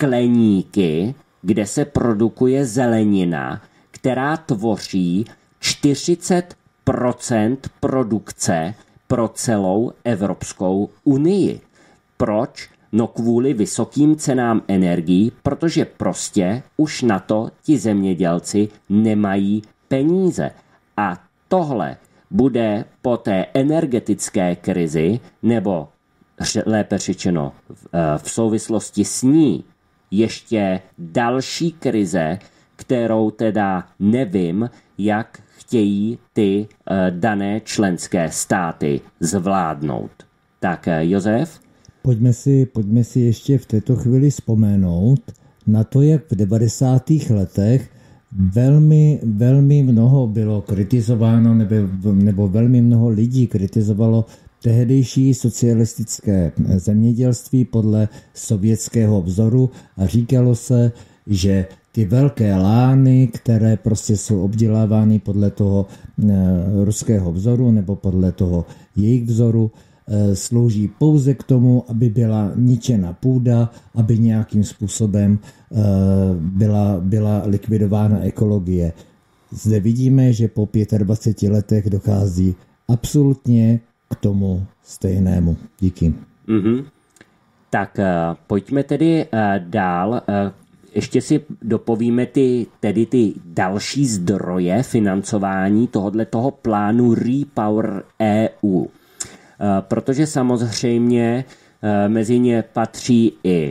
skleníky, kde se produkuje zelenina, která tvoří čtyřicet procent produkce pro celou Evropskou unii. Proč? No kvůli vysokým cenám energií, protože prostě už na to ti zemědělci nemají peníze. A tohle bude po té energetické krizi, nebo lépe řečeno v souvislosti s ní, ještě další krize, kterou teda nevím, jak chtějí ty dané členské státy zvládnout. Tak Josef? Pojďme si, pojďme si ještě v této chvíli vzpomenout na to, jak v devadesátých letech velmi, velmi mnoho bylo kritizováno, nebo, nebo velmi mnoho lidí kritizovalo tehdejší socialistické zemědělství podle sovětského vzoru a říkalo se, že ty velké lány, které prostě jsou obdělávány podle toho ruského vzoru nebo podle toho jejich vzoru, slouží pouze k tomu, aby byla ničena půda, aby nějakým způsobem byla, byla likvidována ekologie. Zde vidíme, že po dvaceti pěti letech dochází absolutně k tomu stejnému. Díky. Mm-hmm. Tak pojďme tedy dál. Ještě si dopovíme ty, tedy ty další zdroje financování tohoto plánu Repower E U. Protože samozřejmě mezi ně patří i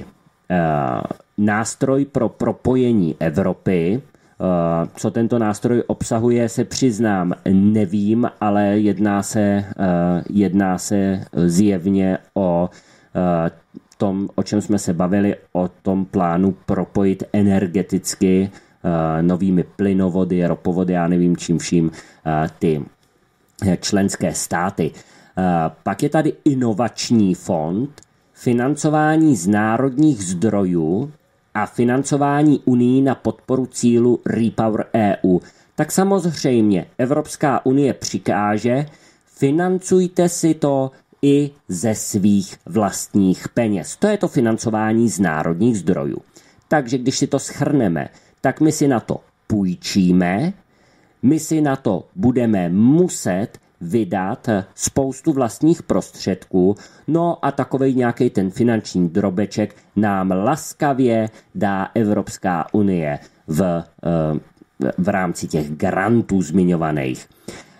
nástroj pro propojení Evropy. Co tento nástroj obsahuje, se přiznám, nevím, ale jedná se, jedná se zjevně o tom, o čem jsme se bavili, o tom plánu propojit energeticky novými plynovody, ropovody, já nevím čím vším, ty členské státy. Pak je tady inovační fond, financování z národních zdrojů a financování Unii na podporu cílu Repower E U. Tak samozřejmě Evropská unie přikáže, financujte si to i ze svých vlastních peněz. To je to financování z národních zdrojů. Takže když si to shrneme, tak my si na to půjčíme, my si na to budeme muset vydat spoustu vlastních prostředků, no a takovej nějaký ten finanční drobeček nám laskavě dá Evropská unie v, v rámci těch grantů zmiňovaných.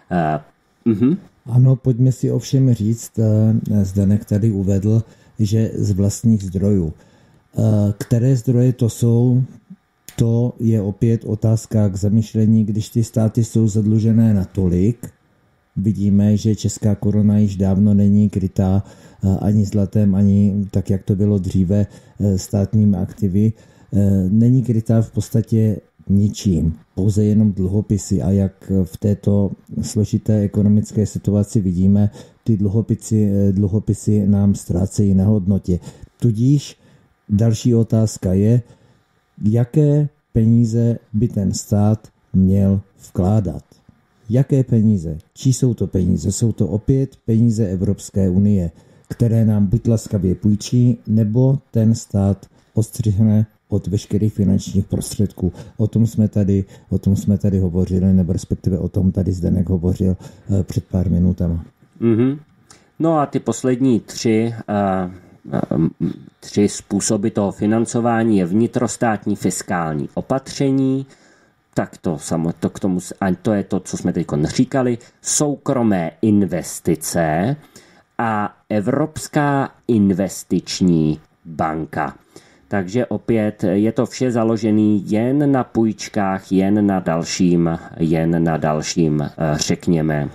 Uh-huh. Ano, pojďme si ovšem říct, Zdeněk tady uvedl, že z vlastních zdrojů. Které zdroje to jsou, to je opět otázka k zamyšlení, když ty státy jsou zadlužené natolik. Vidíme, že česká koruna již dávno není krytá ani zlatem, ani tak, jak to bylo dříve, státními aktivy. Není krytá v podstatě ničím, pouze jenom dluhopisy. A jak v této složité ekonomické situaci vidíme, ty dluhopisy, dluhopisy nám ztrácejí na hodnotě. Tudíž další otázka je, jaké peníze by ten stát měl vkládat. Jaké peníze? Čí jsou to peníze? Jsou to opět peníze Evropské unie, které nám buď laskavě půjčí, nebo ten stát odstřihne od veškerých finančních prostředků. O tom jsme tady, o tom jsme tady hovořili, nebo respektive o tom tady Zdeněk hovořil uh, před pár minutama. Mm-hmm. No a ty poslední tři, uh, uh, tři způsoby toho financování je vnitrostátní fiskální opatření, tak to, samo, to k tomu, a to je to, co jsme teď říkali, soukromé investice a Evropská investiční banka. Takže opět je to vše založené jen na půjčkách, jen na dalším, jen na dalším, řekněme,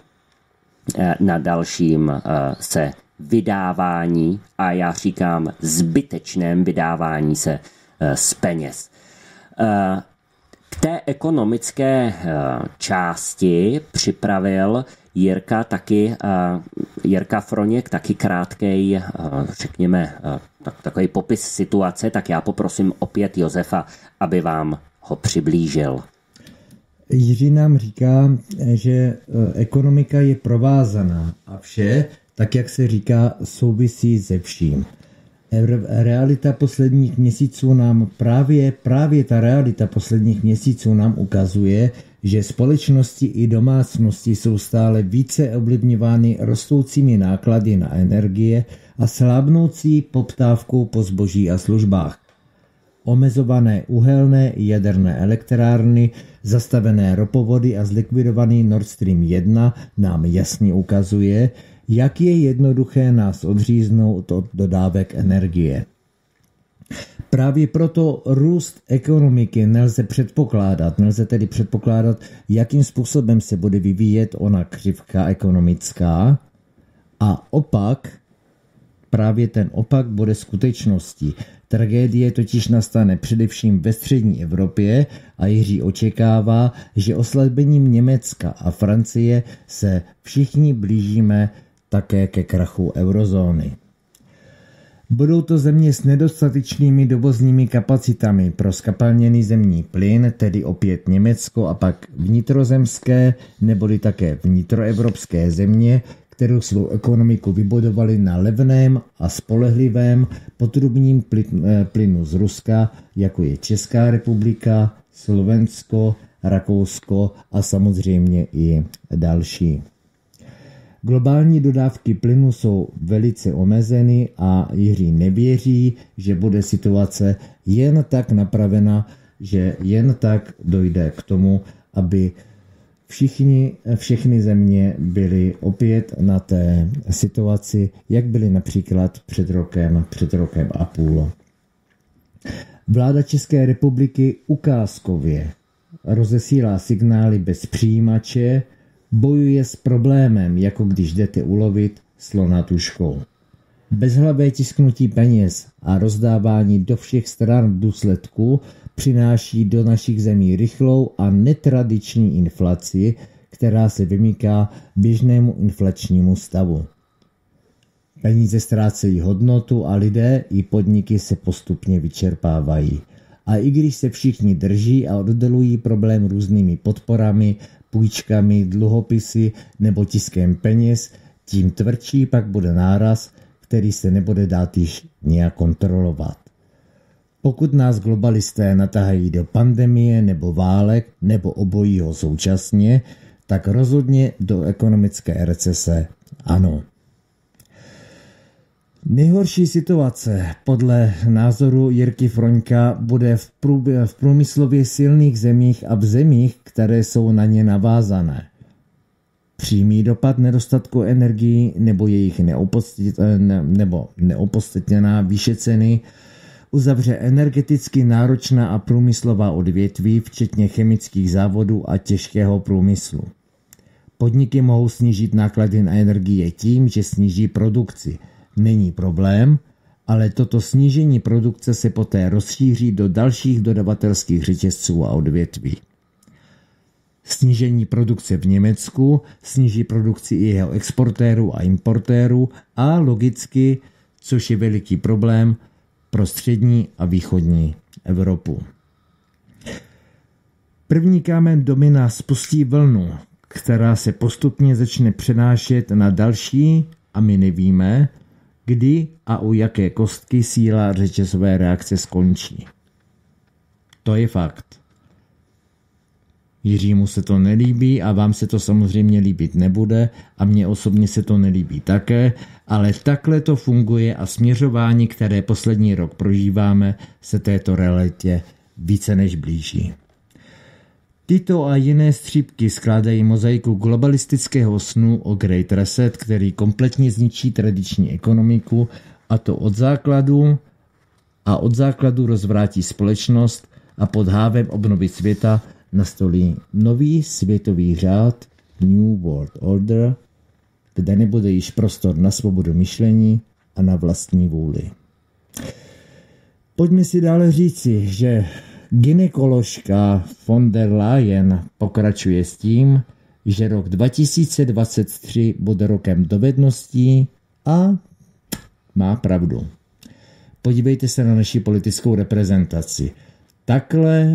na dalším se vydávání, a já říkám zbytečném vydávání se z peněz. K té ekonomické části připravil Jirka taky, Jirka Froněk taky krátkej, řekněme, tak, takový popis situace, tak já poprosím opět Josefa, aby vám ho přiblížil. Jiří nám říká, že ekonomika je provázaná a vše, tak jak se říká, souvisí se vším. Realita posledních měsíců nám právě, právě ta realita posledních měsíců nám ukazuje, že společnosti i domácnosti jsou stále více ovlivňovány rostoucími náklady na energie a slábnoucí poptávkou po zboží a službách. Omezované uhelné i jaderné elektrárny, zastavené ropovody a zlikvidovaný Nord Stream jedna nám jasně ukazuje, jak je jednoduché nás odříznout od dodávek energie. Právě proto růst ekonomiky nelze předpokládat. Nelze tedy předpokládat, jakým způsobem se bude vyvíjet ona křivka ekonomická. A opak, právě ten opak bude skutečností. Tragédie totiž nastane především ve střední Evropě a Jiří očekává, že oslabením Německa a Francie se všichni blížíme také ke krachu eurozóny. Budou to země s nedostatečnými dovozními kapacitami pro skapalněný zemní plyn, tedy opět Německo a pak vnitrozemské neboli také vnitroevropské země, kterou svou ekonomiku vybudovali na levném a spolehlivém potrubním plynu z Ruska, jako je Česká republika, Slovensko, Rakousko a samozřejmě i další. Globální dodávky plynu jsou velice omezeny a Jiří nevěří, že bude situace jen tak napravena, že jen tak dojde k tomu, aby všichni, všechny země byly opět na té situaci, jak byly například před rokem, před rokem a půl. Vláda České republiky ukázkově rozesílá signály bez přijímače, bojuje s problémem, jako když jdete ulovit slona tužkou. Bezhlavé tisknutí peněz a rozdávání do všech stran důsledků přináší do našich zemí rychlou a netradiční inflaci, která se vymyká běžnému inflačnímu stavu. Peníze ztrácejí hodnotu a lidé i podniky se postupně vyčerpávají. A i když se všichni drží a oddalují problém různými podporami, půjčkami, dluhopisy nebo tiskem peněz, tím tvrdší pak bude náraz, který se nebude dát již nějak kontrolovat. Pokud nás globalisté natahají do pandemie nebo válek nebo obojího současně, tak rozhodně do ekonomické recese ano. Nejhorší situace podle názoru Jirky Froňka bude v, prů, v průmyslově silných zemích a v zemích, které jsou na ně navázané. Přímý dopad nedostatku energií nebo jejich nebo neopodstatněná výše ceny uzavře energeticky náročná a průmyslová odvětví, včetně chemických závodů a těžkého průmyslu. Podniky mohou snížit náklady na energie tím, že sníží produkci. Není problém, ale toto snížení produkce se poté rozšíří do dalších dodavatelských řetězců a odvětví. Snížení produkce v Německu sníží produkci i jeho exportérů a importérů a logicky, což je veliký problém pro střední a východní Evropu. První kámen domina spustí vlnu, která se postupně začne přenášet na další a my nevíme, kdy a u jaké kostky síla řetězové reakce skončí. To je fakt. Jiřímu se to nelíbí a vám se to samozřejmě líbit nebude a mně osobně se to nelíbí také, ale takhle to funguje a směřování, které poslední rok prožíváme, se této realitě více než blíží. Tyto a jiné střípky skládají mozaiku globalistického snu o Great Reset, který kompletně zničí tradiční ekonomiku, a to od základu a od základu rozvrátí společnost a pod hávem obnovy světa nastolí nový světový řád New World Order, kde nebude již prostor na svobodu myšlení a na vlastní vůli. Pojďme si dále říci, že gynekoložka von der Leyen pokračuje s tím, že rok dva tisíce dvacet tři bude rokem dovedností a má pravdu. Podívejte se na naši politickou reprezentaci. Takhle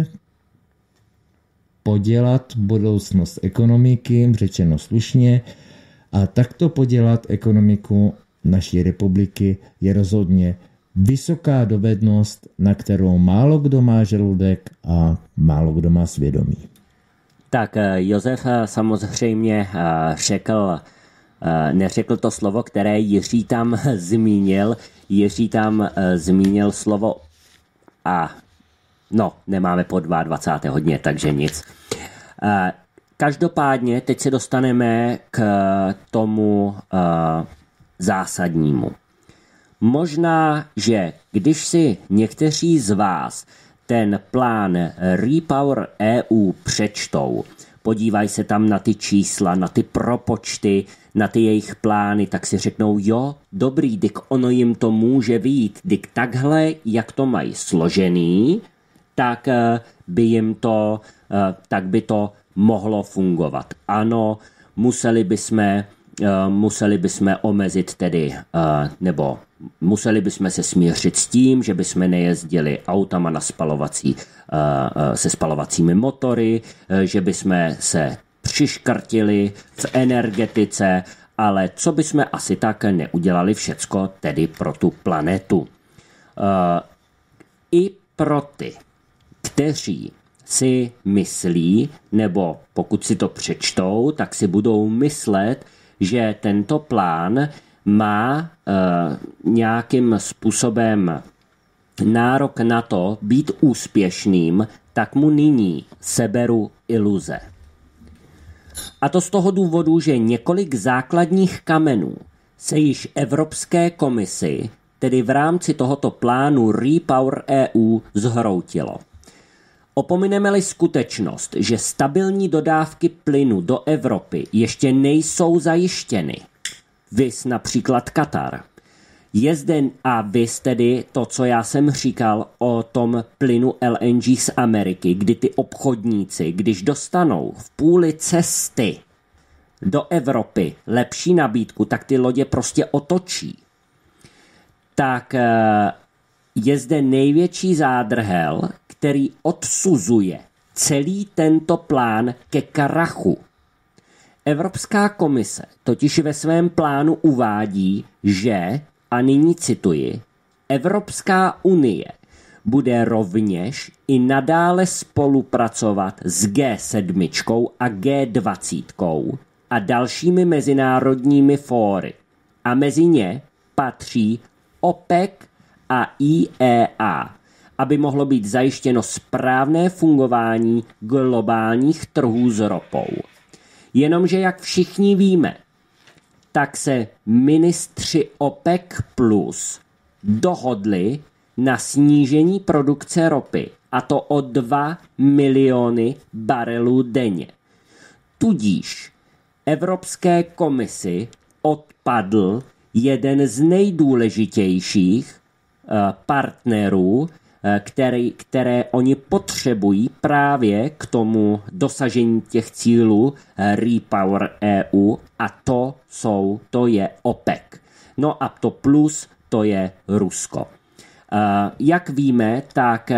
podělat budoucnost ekonomiky, řečeno slušně, a takto podělat ekonomiku naší republiky je rozhodně vysoká dovednost, na kterou málo kdo má žaludek a málo kdo má svědomí. Tak Josef samozřejmě řekl, neřekl to slovo, které Jiří tam zmínil. Jiří tam zmínil slovo a no, nemáme po dvacáté druhé hodině, takže nic. Každopádně teď se dostaneme k tomu zásadnímu. Možná, že když si někteří z vás ten plán Repower E U přečtou, podívají se tam na ty čísla, na ty propočty, na ty jejich plány, tak si řeknou, jo, dobrý, dik ono jim to může vyjít, dik takhle, jak to mají složený, tak by jim to, tak by to mohlo fungovat. Ano, museli bychom, museli bychom omezit tedy, nebo museli bychom se smířit s tím, že bychom nejezdili autama na spalovací, se spalovacími motory, že bychom se přiškrtili v energetice, ale co bychom asi tak neudělali všecko tedy pro tu planetu. I pro ty, kteří si myslí, nebo pokud si to přečtou, tak si budou myslet, že tento plán má uh, nějakým způsobem nárok na to být úspěšným, tak mu nyní seberu iluze. A to z toho důvodu, že několik základních kamenů se již Evropské komisi, tedy v rámci tohoto plánu Repower E U, zhroutilo. Opomineme-li skutečnost, že stabilní dodávky plynu do Evropy ještě nejsou zajištěny, viz například Katar, je zde a viz tedy to, co já jsem říkal o tom plynu L N G z Ameriky, kdy ty obchodníci, když dostanou v půli cesty do Evropy lepší nabídku, tak ty lodě prostě otočí. Tak je zde největší zádrhel, který odsuzuje celý tento plán ke krachu. Evropská komise totiž ve svém plánu uvádí, že, a nyní cituji, Evropská unie bude rovněž i nadále spolupracovat s G sedm a G dvacet a dalšími mezinárodními fóry. A mezi ně patří OPEC a I E A, aby mohlo být zajištěno správné fungování globálních trhů s ropou. Jenomže, jak všichni víme, tak se ministři OPEC plus dohodli na snížení produkce ropy, a to o dva miliony barelů denně. Tudíž Evropské komisi odpadl jeden z nejdůležitějších partnerů, který, které oni potřebují právě k tomu dosažení těch cílů Repower E U, a to jsou, to je OPEC. No a to plus, to je Rusko. Jak víme, tak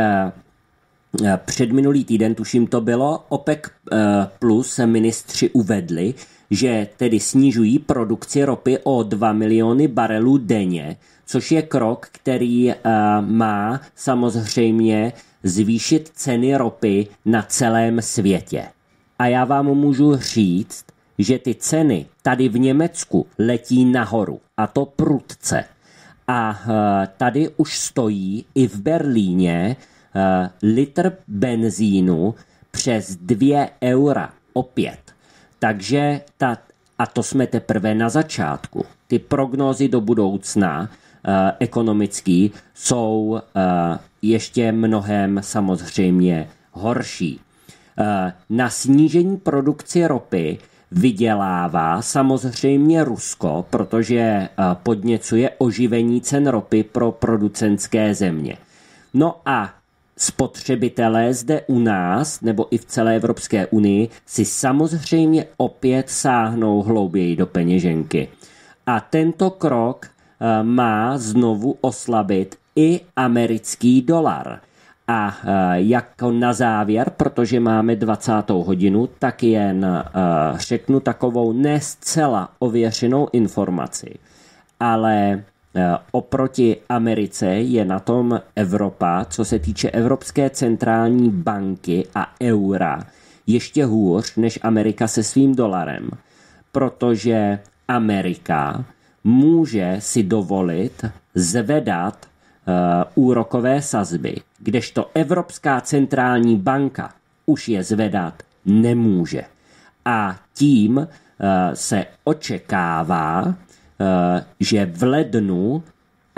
předminulý týden, tuším to bylo, OPEC plus ministři uvedli, že tedy snižují produkci ropy o dva miliony barelů denně, což je krok, který uh, má samozřejmě zvýšit ceny ropy na celém světě. A já vám můžu říct, že ty ceny tady v Německu letí nahoru, a to prudce. A uh, tady už stojí i v Berlíně uh, litr benzínu přes dvě eura opět. Takže ta, a to jsme teprve na začátku. Ty prognózy do budoucna uh, ekonomický jsou uh, ještě mnohem samozřejmě horší. Uh, na snížení produkce ropy vydělává samozřejmě Rusko, protože uh, podněcuje oživení cen ropy pro producentské země. No a spotřebitelé zde u nás, nebo i v celé Evropské unii, si samozřejmě opět sáhnou hlouběji do peněženky. A tento krok uh, má znovu oslabit i americký dolar. A uh, jako na závěr, protože máme dvacátou hodinu, tak jen uh, řeknu takovou ne zcela ověřenou informaci. Ale oproti Americe je na tom Evropa, co se týče Evropské centrální banky a eura, ještě hůř než Amerika se svým dolarem, protože Amerika může si dovolit zvedat uh, úrokové sazby, kdežto Evropská centrální banka už je zvedat nemůže. A tím uh, se očekává, že v lednu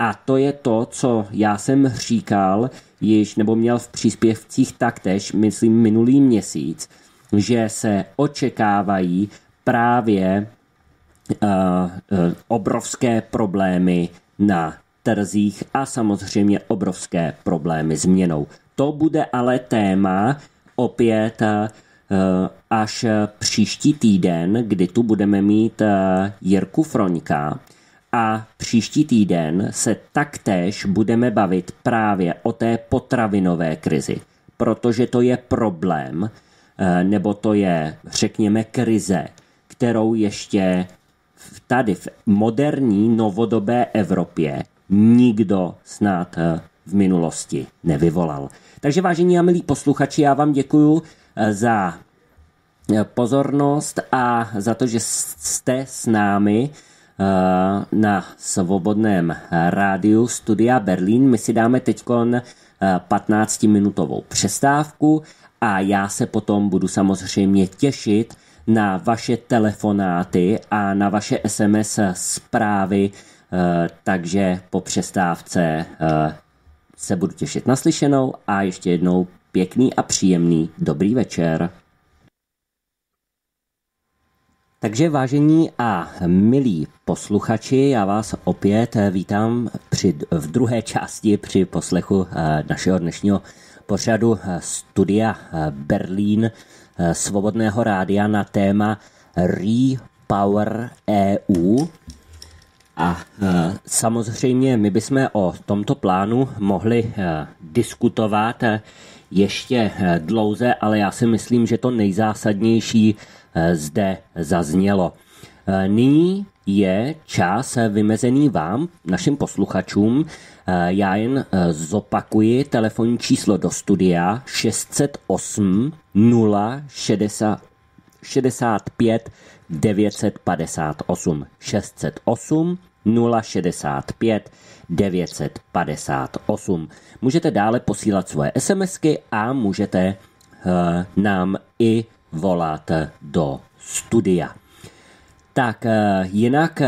A to je to, co já jsem říkal již, nebo měl v příspěvcích taktéž, myslím, minulý měsíc, že se očekávají právě uh, uh, obrovské problémy na trzích a samozřejmě obrovské problémy s měnou. To bude ale téma opět uh, až příští týden, kdy tu budeme mít uh, Jirku Froňka. A příští týden se taktéž budeme bavit právě o té potravinové krizi, protože to je problém, nebo to je, řekněme, krize, kterou ještě tady v moderní novodobé Evropě nikdo snad v minulosti nevyvolal. Takže vážení a milí posluchači, já vám děkuju za pozornost a za to, že jste s námi na Svobodném rádiu Studia Berlín. My si dáme teďkon patnáctiminutovou přestávku a já se potom budu samozřejmě těšit na vaše telefonáty a na vaše es em es zprávy, takže po přestávce se budu těšit na slyšenou a ještě jednou pěkný a příjemný dobrý večer. Takže vážení a milí posluchači, já vás opět vítám při, v druhé části při poslechu našeho dnešního pořadu Studia Berlín Svobodného rádia na téma Repower E U. A samozřejmě my bychom o tomto plánu mohli diskutovat ještě dlouze, ale já si myslím, že to nejzásadnější zde zaznělo. Nyní je čas vymezený vám, našim posluchačům. Já jen zopakuji telefonní číslo do studia šest set osm nula šedesát pět devět set padesát osm šest set osm nula šedesát pět devět set padesát osm. Můžete dále posílat svoje SMSky a můžete uh, nám i volat do studia. Tak jinak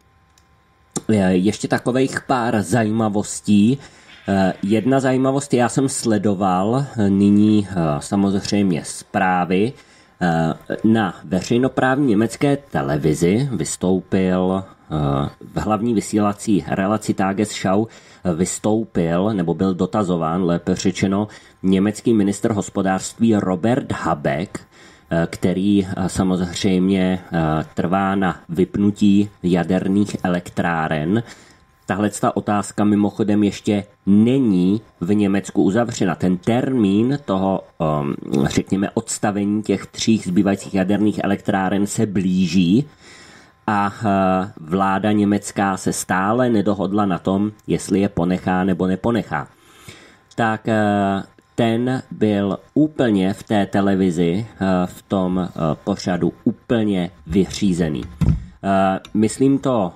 ještě takových pár zajímavostí. Jedna zajímavost, já jsem sledoval nyní samozřejmě zprávy. Na veřejnoprávní německé televizi vystoupil v hlavní vysílací relaci Tagesschau vystoupil, nebo byl dotazován, lépe řečeno, německý ministr hospodářství Robert Habeck, který samozřejmě trvá na vypnutí jaderných elektráren. Tahle otázka mimochodem ještě není v Německu uzavřena. Ten termín toho, řekněme, odstavení těch tří zbývajících jaderných elektráren se blíží a vláda německá se stále nedohodla na tom, jestli je ponechá nebo neponechá. Tak ten byl úplně v té televizi, v tom pořadu úplně vyřízený. Myslím to,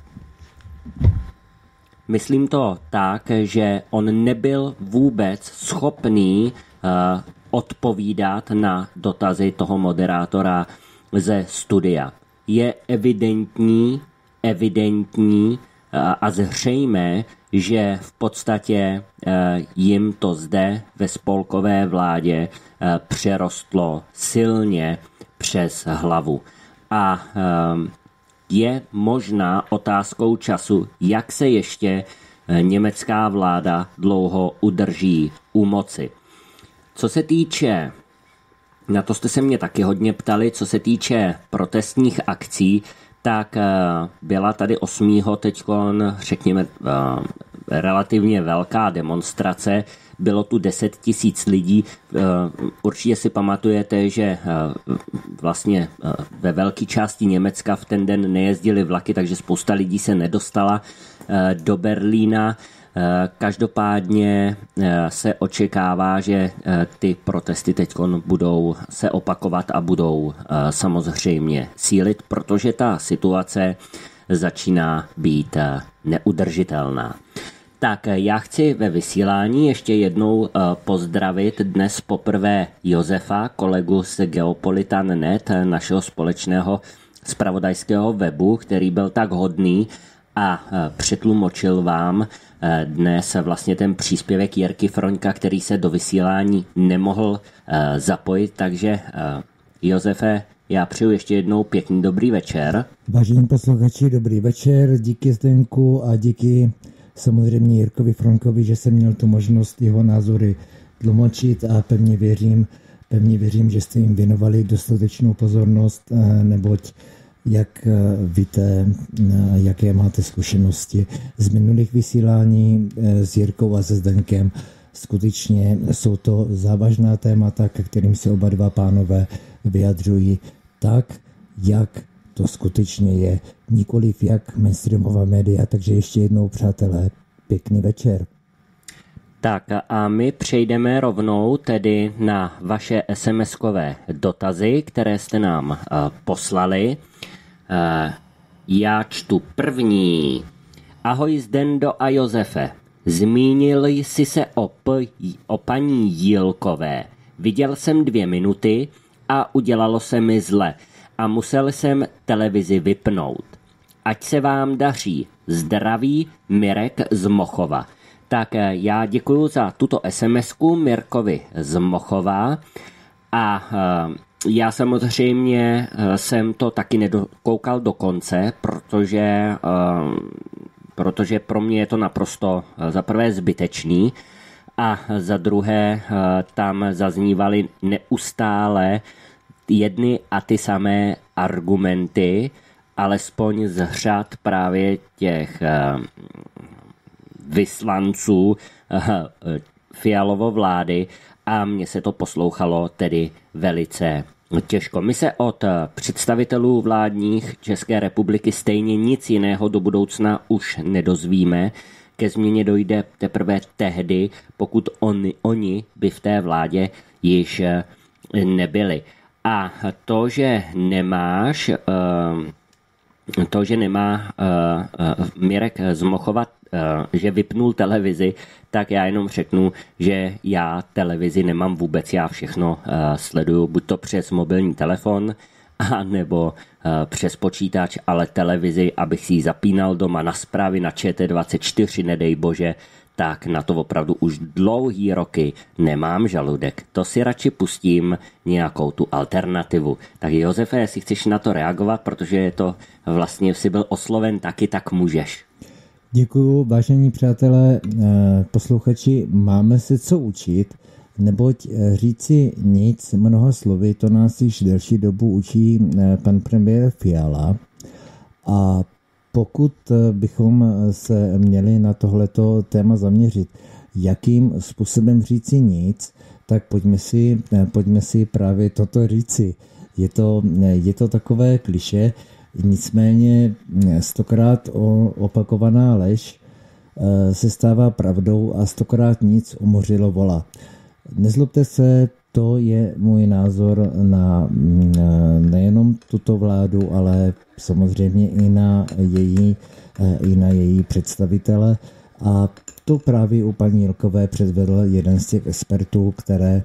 myslím to tak, že on nebyl vůbec schopný odpovídat na dotazy toho moderátora ze studia. Je evidentní, evidentní a zřejmé, že v podstatě jim to zde ve spolkové vládě přerostlo silně přes hlavu. A je možná otázkou času, jak se ještě německá vláda dlouho udrží u moci. Co se týče, na to jste se mě taky hodně ptali, co se týče protestních akcí, tak byla tady osmého teďkon, řekněme, relativně velká demonstrace. Bylo tu deset tisíc lidí. Určitě si pamatujete, že vlastně ve velké části Německa v ten den nejezdily vlaky, takže spousta lidí se nedostala do Berlína. Každopádně se očekává, že ty protesty teď budou se opakovat a budou samozřejmě sílit, protože ta situace začíná být neudržitelná. Tak já chci ve vysílání ještě jednou pozdravit dnes poprvé Josefa, kolegu z Geopolitan tečka net, našeho společného zpravodajského webu, který byl tak hodný a přetlumočil vám dnes vlastně ten příspěvek Jirky Froňka, který se do vysílání nemohl zapojit, takže Josefe, já přeju ještě jednou pěkný dobrý večer. Vážení posluchači, dobrý večer, díky Zdenku a díky samozřejmě Jirkovi Froňkovi, že jsem měl tu možnost jeho názory tlumočit a pevně věřím, pevně věřím, že jste jim věnovali dostatečnou pozornost, neboť jak víte, jaké máte zkušenosti z minulých vysílání s Jirkou a se Zdenkem. Skutečně jsou to závažná témata, ke kterým se oba dva pánové vyjadřují tak, jak to skutečně je, nikoliv jak mainstreamová média. Takže ještě jednou, přátelé, pěkný večer. Tak a my přejdeme rovnou tedy na vaše es em eskové dotazy, které jste nám uh, poslali. Uh, já čtu první. Ahoj Zdendo a Josefe. Zmínil jsi se o, p- o paní Jílkové. Viděl jsem dvě minuty a udělalo se mi zle a musel jsem televizi vypnout. Ať se vám daří. Zdraví Mirek z Mochova. Tak já děkuju za tuto es em esku Mirkovi z Mochova a já samozřejmě jsem to taky nedokoukal do konce, protože, protože pro mě je to naprosto za prvé zbytečný a za druhé tam zaznívaly neustále jedny a ty samé argumenty, alespoň z řad právě těch vyslanců Fialovo vlády a mně se to poslouchalo tedy velice těžko. My se od představitelů vládních České republiky stejně nic jiného do budoucna už nedozvíme. Ke změně dojde teprve tehdy, pokud on, oni by v té vládě již nebyli. A to, že nemáš, to, že nemá Mirek z Mochova, že vypnul televizi, tak já jenom řeknu, že já televizi nemám vůbec, já všechno sleduju buď to přes mobilní telefon, a nebo přes počítač, ale televizi, abych si ji zapínal doma na zprávy na Č T dvacet čtyři, nedej bože, tak na to opravdu už dlouhý roky nemám žaludek. To si radši pustím nějakou tu alternativu. Tak Josefe, jestli chceš na to reagovat, protože je to vlastně, jsi byl osloven taky, tak můžeš. Děkuju, vážení přátelé, posluchači, máme se co učit, neboť říci nic mnoha slovy, to nás již delší dobu učí pan premiér Fiala a pokud bychom se měli na tohleto téma zaměřit, jakým způsobem říci nic, tak pojďme si, pojďme si právě toto říci. Je to, je to takové klišé, nicméně stokrát opakovaná lež se stává pravdou a stokrát nic umořilo vola. Nezlobte se, to je můj názor na nejenom tuto vládu, ale samozřejmě i na její, i na její představitele. A to právě u paní Jílkové předvedl jeden z těch expertů, které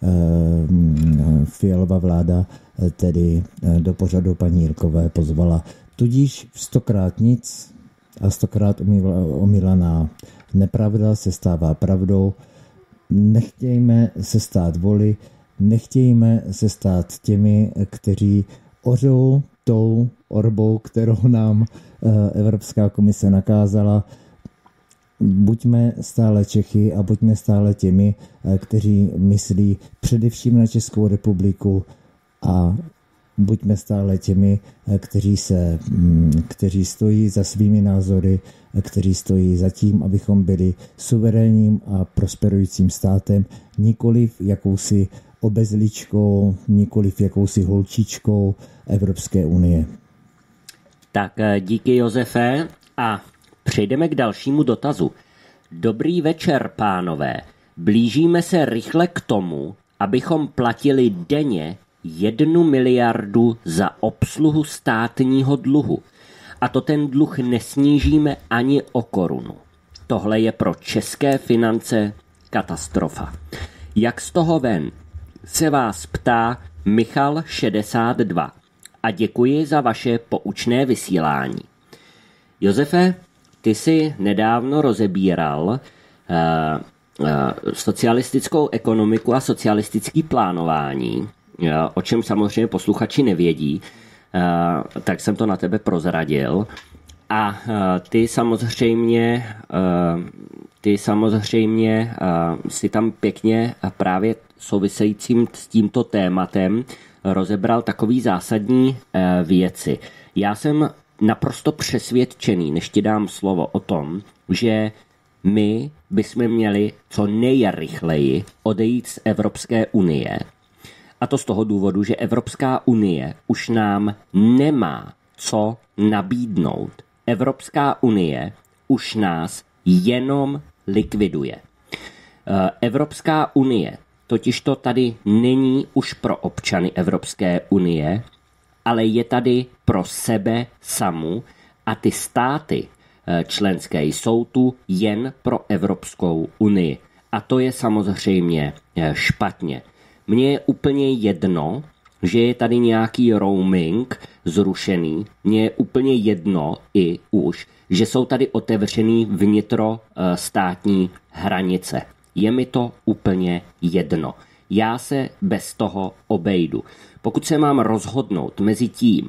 Fialova vláda tedy do pořadu paní Jílkové pozvala. Tudíž stokrát nic a stokrát omílaná nepravda se stává pravdou. Nechtějme se stát voli, nechtějme se stát těmi, kteří ořou tou orbou, kterou nám Evropská komise nakázala. Buďme stále Čechy a buďme stále těmi, kteří myslí především na Českou republiku a buďme stále těmi, kteří, se, kteří stojí za svými názory, kteří stojí za tím, abychom byli suverénním a prosperujícím státem, nikoliv jakousi obezličkou, nikoliv jakousi holčičkou Evropské unie. Tak díky, Josefe, a přejdeme k dalšímu dotazu. Dobrý večer, pánové. Blížíme se rychle k tomu, abychom platili denně jednu miliardu za obsluhu státního dluhu. A to ten dluh nesnížíme ani o korunu. Tohle je pro české finance katastrofa. Jak z toho ven? Se vás ptá Michal šedesát dva. A děkuji za vaše poučné vysílání. Josefe, ty jsi nedávno rozebíral uh, uh, socialistickou ekonomiku a socialistické plánování, uh, o čem samozřejmě posluchači nevědí, uh, tak jsem to na tebe prozradil. A uh, ty samozřejmě, uh, ty samozřejmě uh, si tam pěkně a právě souvisejícím s tímto tématem rozebral takový zásadní uh, věci. Já jsem naprosto přesvědčený, než ti dám slovo, o tom, že my bychom měli co nejrychleji odejít z Evropské unie. A to z toho důvodu, že Evropská unie už nám nemá co nabídnout. Evropská unie už nás jenom likviduje. Evropská unie totiž to tady není už pro občany Evropské unie, ale je tady pro sebe samu a ty státy členské jsou tu jen pro Evropskou unii. A to je samozřejmě špatně. Mně je úplně jedno, že je tady nějaký roaming zrušený. Mně je úplně jedno i už, že jsou tady otevřený vnitrostátní hranice. Je mi to úplně jedno. Já se bez toho obejdu. Pokud se mám rozhodnout mezi tím,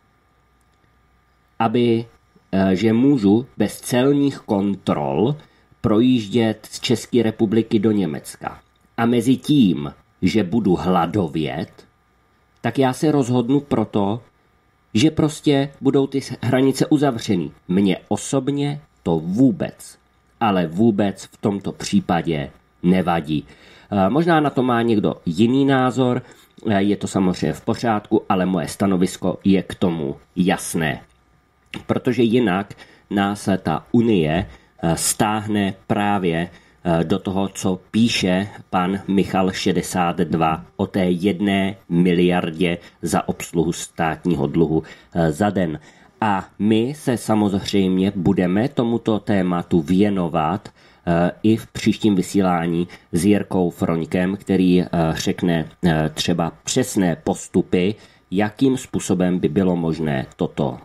aby, že můžu bez celních kontrol projíždět z České republiky do Německa a mezi tím, že budu hladovět, tak já se rozhodnu proto, že prostě budou ty hranice uzavřený. Mně osobně to vůbec, ale vůbec v tomto případě nevadí. Možná na to má někdo jiný názor, je to samozřejmě v pořádku, ale moje stanovisko je k tomu jasné. Protože jinak nás ta Unie stáhne právě do toho, co píše pan Michal šedesát dva o té jedné miliardě za obsluhu státního dluhu za den. A my se samozřejmě budeme tomuto tématu věnovat i v příštím vysílání s Jirkou Froňkem, který řekne třeba přesné postupy, jakým způsobem by bylo možné toto,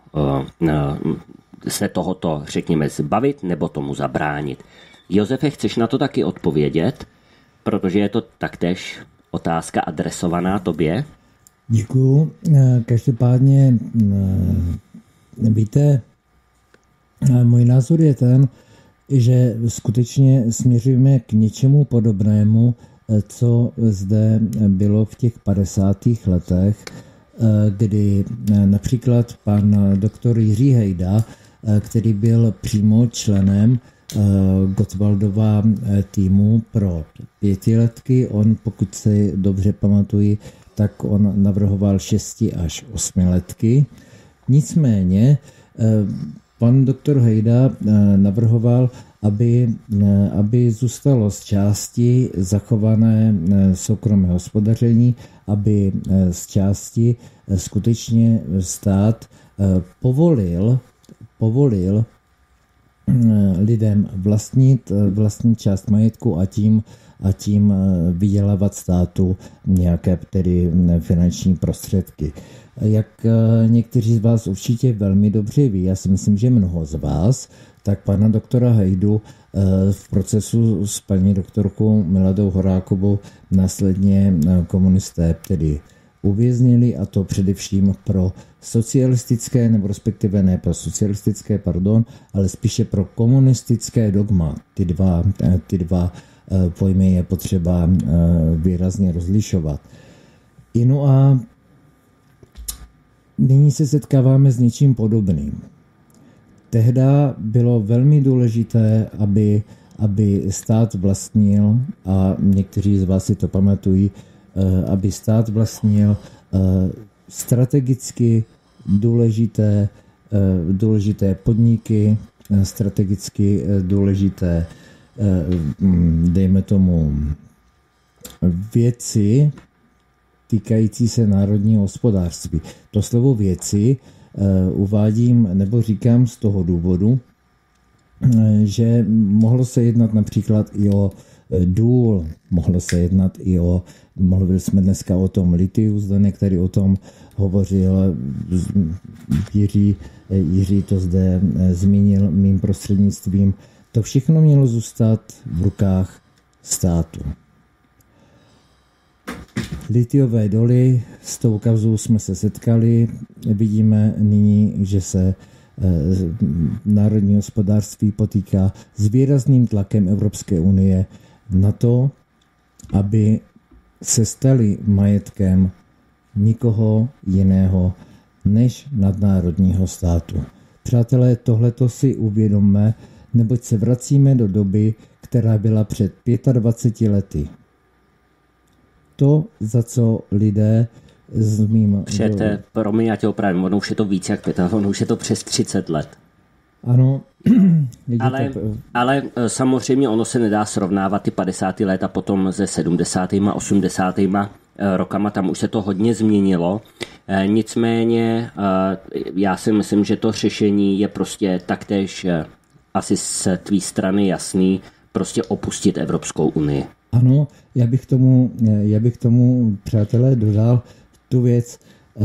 se tohoto, řekněme, zbavit nebo tomu zabránit. Josefe, chceš na to taky odpovědět? Protože je to taktéž otázka adresovaná tobě. Děkuju. Každopádně, víte, můj názor je ten, že skutečně směřujeme k něčemu podobnému, co zde bylo v těch padesátých letech, kdy například pan doktor Jiří Hejda, který byl přímo členem Gottwaldova týmu pro pětiletky, on, pokud si dobře pamatuji, tak on navrhoval šesti až osmiletky. Nicméně pan doktor Hejda navrhoval, aby, aby zůstalo z části zachované soukromé hospodaření, aby z části skutečně stát povolil, povolil lidem vlastnit, vlastnit část majetku a tím, a tím vydělávat státu nějaké tedy finanční prostředky. Jak někteří z vás určitě velmi dobře ví, já si myslím, že mnoho z vás, tak pana doktora Hejdu v procesu s paní doktorkou Miladou Horákovou následně komunisté tedy uvěznili, a to především pro socialistické, nebo respektive ne pro socialistické, pardon, ale spíše pro komunistické dogma. Ty dva, ty dva pojmy je potřeba výrazně rozlišovat. No a nyní se setkáváme s něčím podobným. Tehda bylo velmi důležité, aby, aby stát vlastnil, a někteří z vás si to pamatují, aby stát vlastnil strategicky důležité, důležité podniky, strategicky důležité, dejme tomu, věci týkající se národního hospodářství. To slovo věci uvádím nebo říkám z toho důvodu, že mohlo se jednat například i o důl. Mohlo se jednat i o, mluvili jsme dneska o tom litiu, Zdeněk tady o tom hovořil, Jiří, Jiří to zde zmínil mým prostřednictvím. To všechno mělo zůstat v rukách státu. Litiové doly, s tou kauzou jsme se setkali, vidíme nyní, že se národní hospodářství potýká s výrazným tlakem Evropské unie na to, aby se stali majetkem nikoho jiného než nadnárodního státu. Přátelé, tohleto si uvědomme, neboť se vracíme do doby, která byla před dvaceti pěti lety. To, za co lidé s mým... Před, do... promiň, já tě opravím, ono už je to víc jak pět, ono už je to přes třicet let. Ano. ale, to... ale samozřejmě ono se nedá srovnávat ty padesátá let a potom se sedmdesátými osmdesátými rokama, tam už se to hodně změnilo. Nicméně já si myslím, že to řešení je prostě taktéž asi z tvý strany jasný, prostě opustit Evropskou unii. Ano, já bych tomu, já bych tomu, přátelé, dodal tu věc.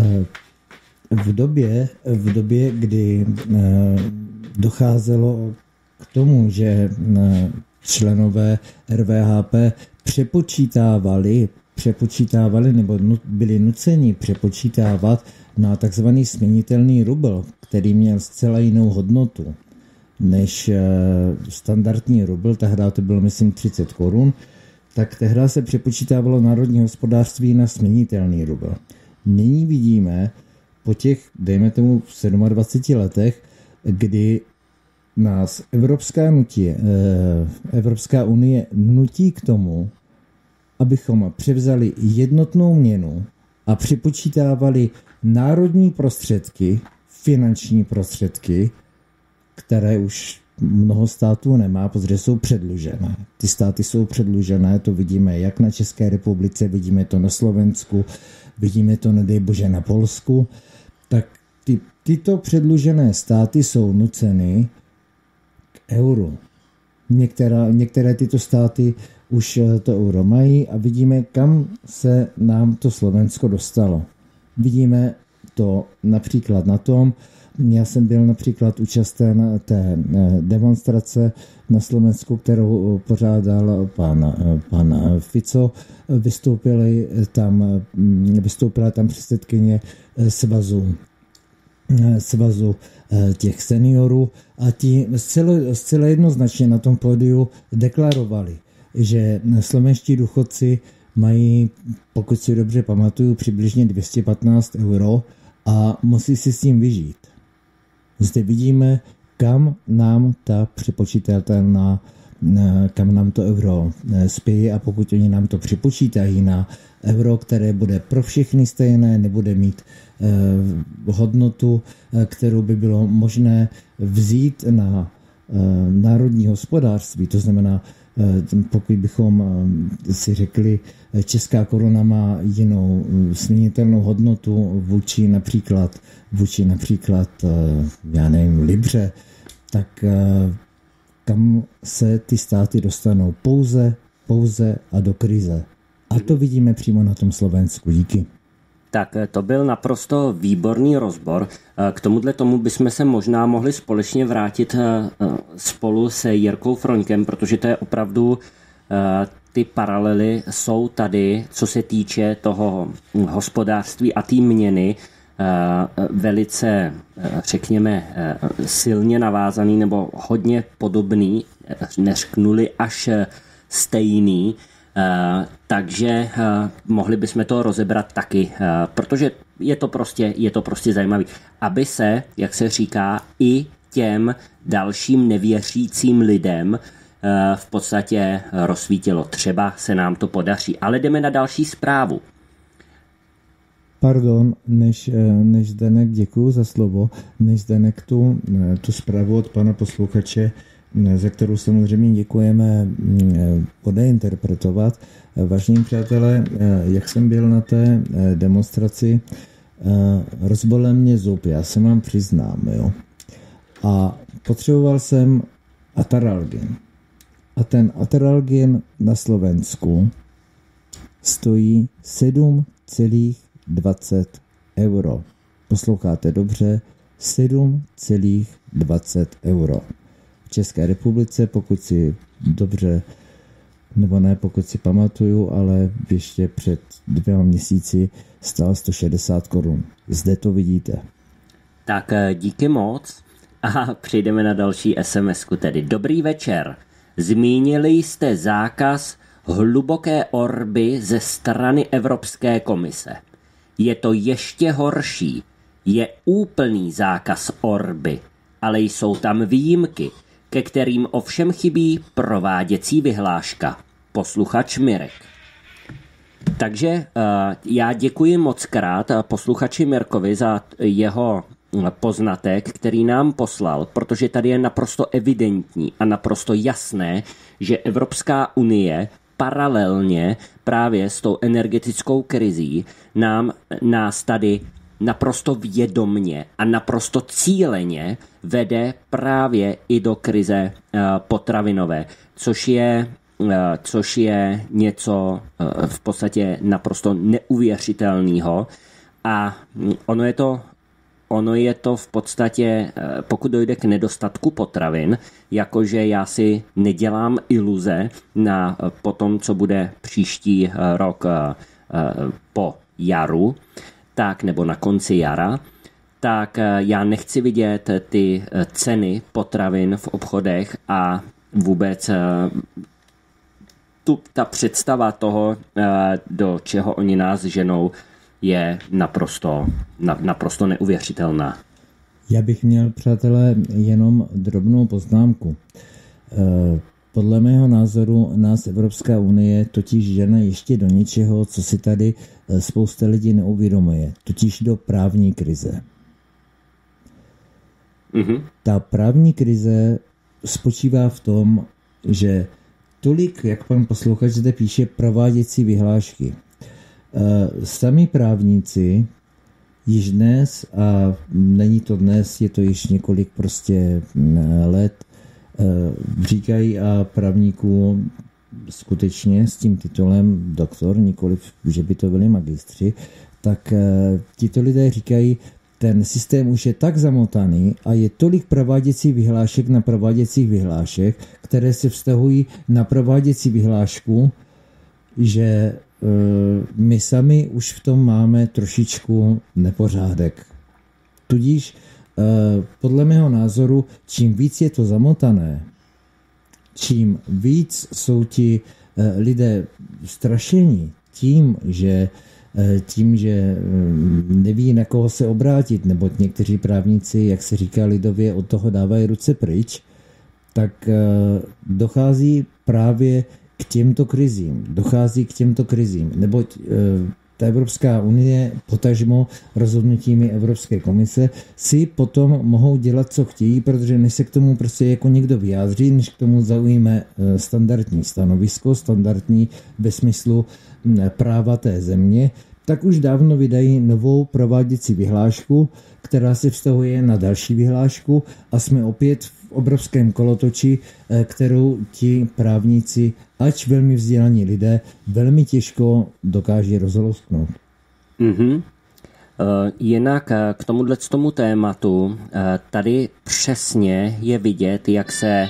V době, v době, kdy docházelo k tomu, že členové R V H P přepočítávali, přepočítávali nebo byli nuceni přepočítávat na takzvaný směnitelný rubl, který měl zcela jinou hodnotu než standardní rubl, tehdy to bylo, myslím, třicet korun, tak tehdy se přepočítávalo národní hospodářství na směnitelný rubl. Nyní vidíme po těch, dejme tomu, dvaceti sedmi letech, kdy nás Evropská, nutí, Evropská unie nutí k tomu, abychom převzali jednotnou měnu a připočítávali národní prostředky, finanční prostředky, které už mnoho států nemá, protože jsou předlužené. Ty státy jsou předlužené, to vidíme jak na České republice, vidíme to na Slovensku, vidíme to, nedej bože, na Polsku. Tak ty, tyto předlužené státy jsou nuceny k euru. Některá, některé tyto státy už to euro mají a vidíme, kam se nám to Slovensko dostalo. Vidíme to například na tom, já jsem byl například účasten té demonstrace na Slovensku, kterou pořádal pan, pan Fico. Vystoupili tam, vystoupila tam předsedkyně svazu, svazu těch seniorů a ti zcela, zcela jednoznačně na tom pódiu deklarovali, že slovenští důchodci mají, pokud si dobře pamatuju, přibližně dvě stě patnáct euro a musí si s tím vyžít. Zde vidíme, kam nám ta přepočítatelná, kam nám to euro spěje a pokud oni nám to připočítají na euro, které bude pro všechny stejné, nebude mít eh, hodnotu, kterou by bylo možné vzít na eh, národní hospodářství, to znamená, pokud bychom si řekli, česká koruna má jinou směnitelnou hodnotu vůči například, vůči například, já nevím, libře, tak kam se ty státy dostanou? Pouze, pouze a do krize. A to vidíme přímo na tom Slovensku. Díky. Tak to byl naprosto výborný rozbor. K tomuhle tomu bychom se možná mohli společně vrátit spolu se Jirkou Froňkem, protože to je opravdu, ty paralely jsou tady, co se týče toho hospodářství a té měny, velice, řekněme, silně navázaný nebo hodně podobný, neřknuli až stejný. Uh, takže uh, mohli bychom to rozebrat taky, uh, protože je to prostě, je to prostě zajímavý. Aby se, jak se říká, i těm dalším nevěřícím lidem uh, v podstatě rozsvítilo. Třeba se nám to podaří. Ale jdeme na další zprávu. Pardon, než, než Zdeněk, děkuju za slovo, než Zdeněk tu, tu zprávu od pana posluchače, za kterou samozřejmě děkujeme, odeinterpretovat. Vážení přátelé, jak jsem byl na té demonstraci, rozbolel mě zub, já se vám přiznám, jo. A potřeboval jsem Ataralgin. A ten Atralgen na Slovensku stojí sedm celá dvacet euro. Posloucháte dobře, sedm celá dvacet euro. V České republice, pokud si dobře, nebo ne, pokud si pamatuju, ale ještě před dvěma měsíci stál sto šedesát korun. Zde to vidíte. Tak díky moc a přejdeme na další es em esku tedy. Dobrý večer. Zmínili jste zákaz hluboké orby ze strany Evropské komise. Je to ještě horší. Je úplný zákaz orby, ale jsou tam výjimky, ke kterým ovšem chybí prováděcí vyhláška. Posluchač Mirek. Takže já děkuji mockrát posluchači Mirkovi za jeho poznatek, který nám poslal, protože tady je naprosto evidentní a naprosto jasné, že Evropská unie paralelně právě s tou energetickou krizí nám, nás tady naprosto vědomně a naprosto cíleně vede právě i do krize potravinové, což je, což je něco v podstatě naprosto neuvěřitelného. A ono je to Ono je to v podstatě, pokud dojde k nedostatku potravin, jakože já si nedělám iluze na po tom, co bude příští rok po jaru, tak nebo na konci jara, tak já nechci vidět ty ceny potravin v obchodech a vůbec tu, ta představa toho, do čeho oni nás ženou, je naprosto, na, naprosto neuvěřitelná. Já bych měl, přátelé, jenom drobnou poznámku. Podle mého názoru nás Evropská unie totiž žene ještě do něčeho, co si tady spousta lidí neuvědomuje, totiž do právní krize. Mm-hmm. Ta právní krize spočívá v tom, že tolik, jak pan posluchač zde píše, prováděcí vyhlášky. Sami právníci již dnes, a není to dnes, je to již několik prostě let, říkají a právníků skutečně s tím titulem doktor, nikoliv, že by to byli magistři, tak tito lidé říkají, ten systém už je tak zamotaný a je tolik prováděcích vyhlášek na prováděcích vyhlášek, které se vztahují na prováděcí vyhlášku, že my sami už v tom máme trošičku nepořádek. Tudíž podle mého názoru, čím víc je to zamotané, čím víc jsou ti lidé strašení tím, že tím, že neví, na koho se obrátit, nebo někteří právníci, jak se říká lidově, od toho dávají ruce pryč, tak dochází právě k těmto krizím. Dochází k těmto krizím, neboť ta Evropská unie, potažmo rozhodnutími Evropské komise, si potom mohou dělat, co chtějí, protože než se k tomu prostě jako někdo vyjádří, než k tomu zaujme standardní stanovisko, standardní ve smyslu práva té země, tak už dávno vydají novou prováděcí vyhlášku, která se vztahuje na další vyhlášku a jsme opět v obrovském kolotoči, kterou ti právníci, ač velmi vzdělaní lidé, velmi těžko dokáží rozlousknout. Mm-hmm. Jinak k tomuhle tomu tématu tady přesně je vidět, jak se,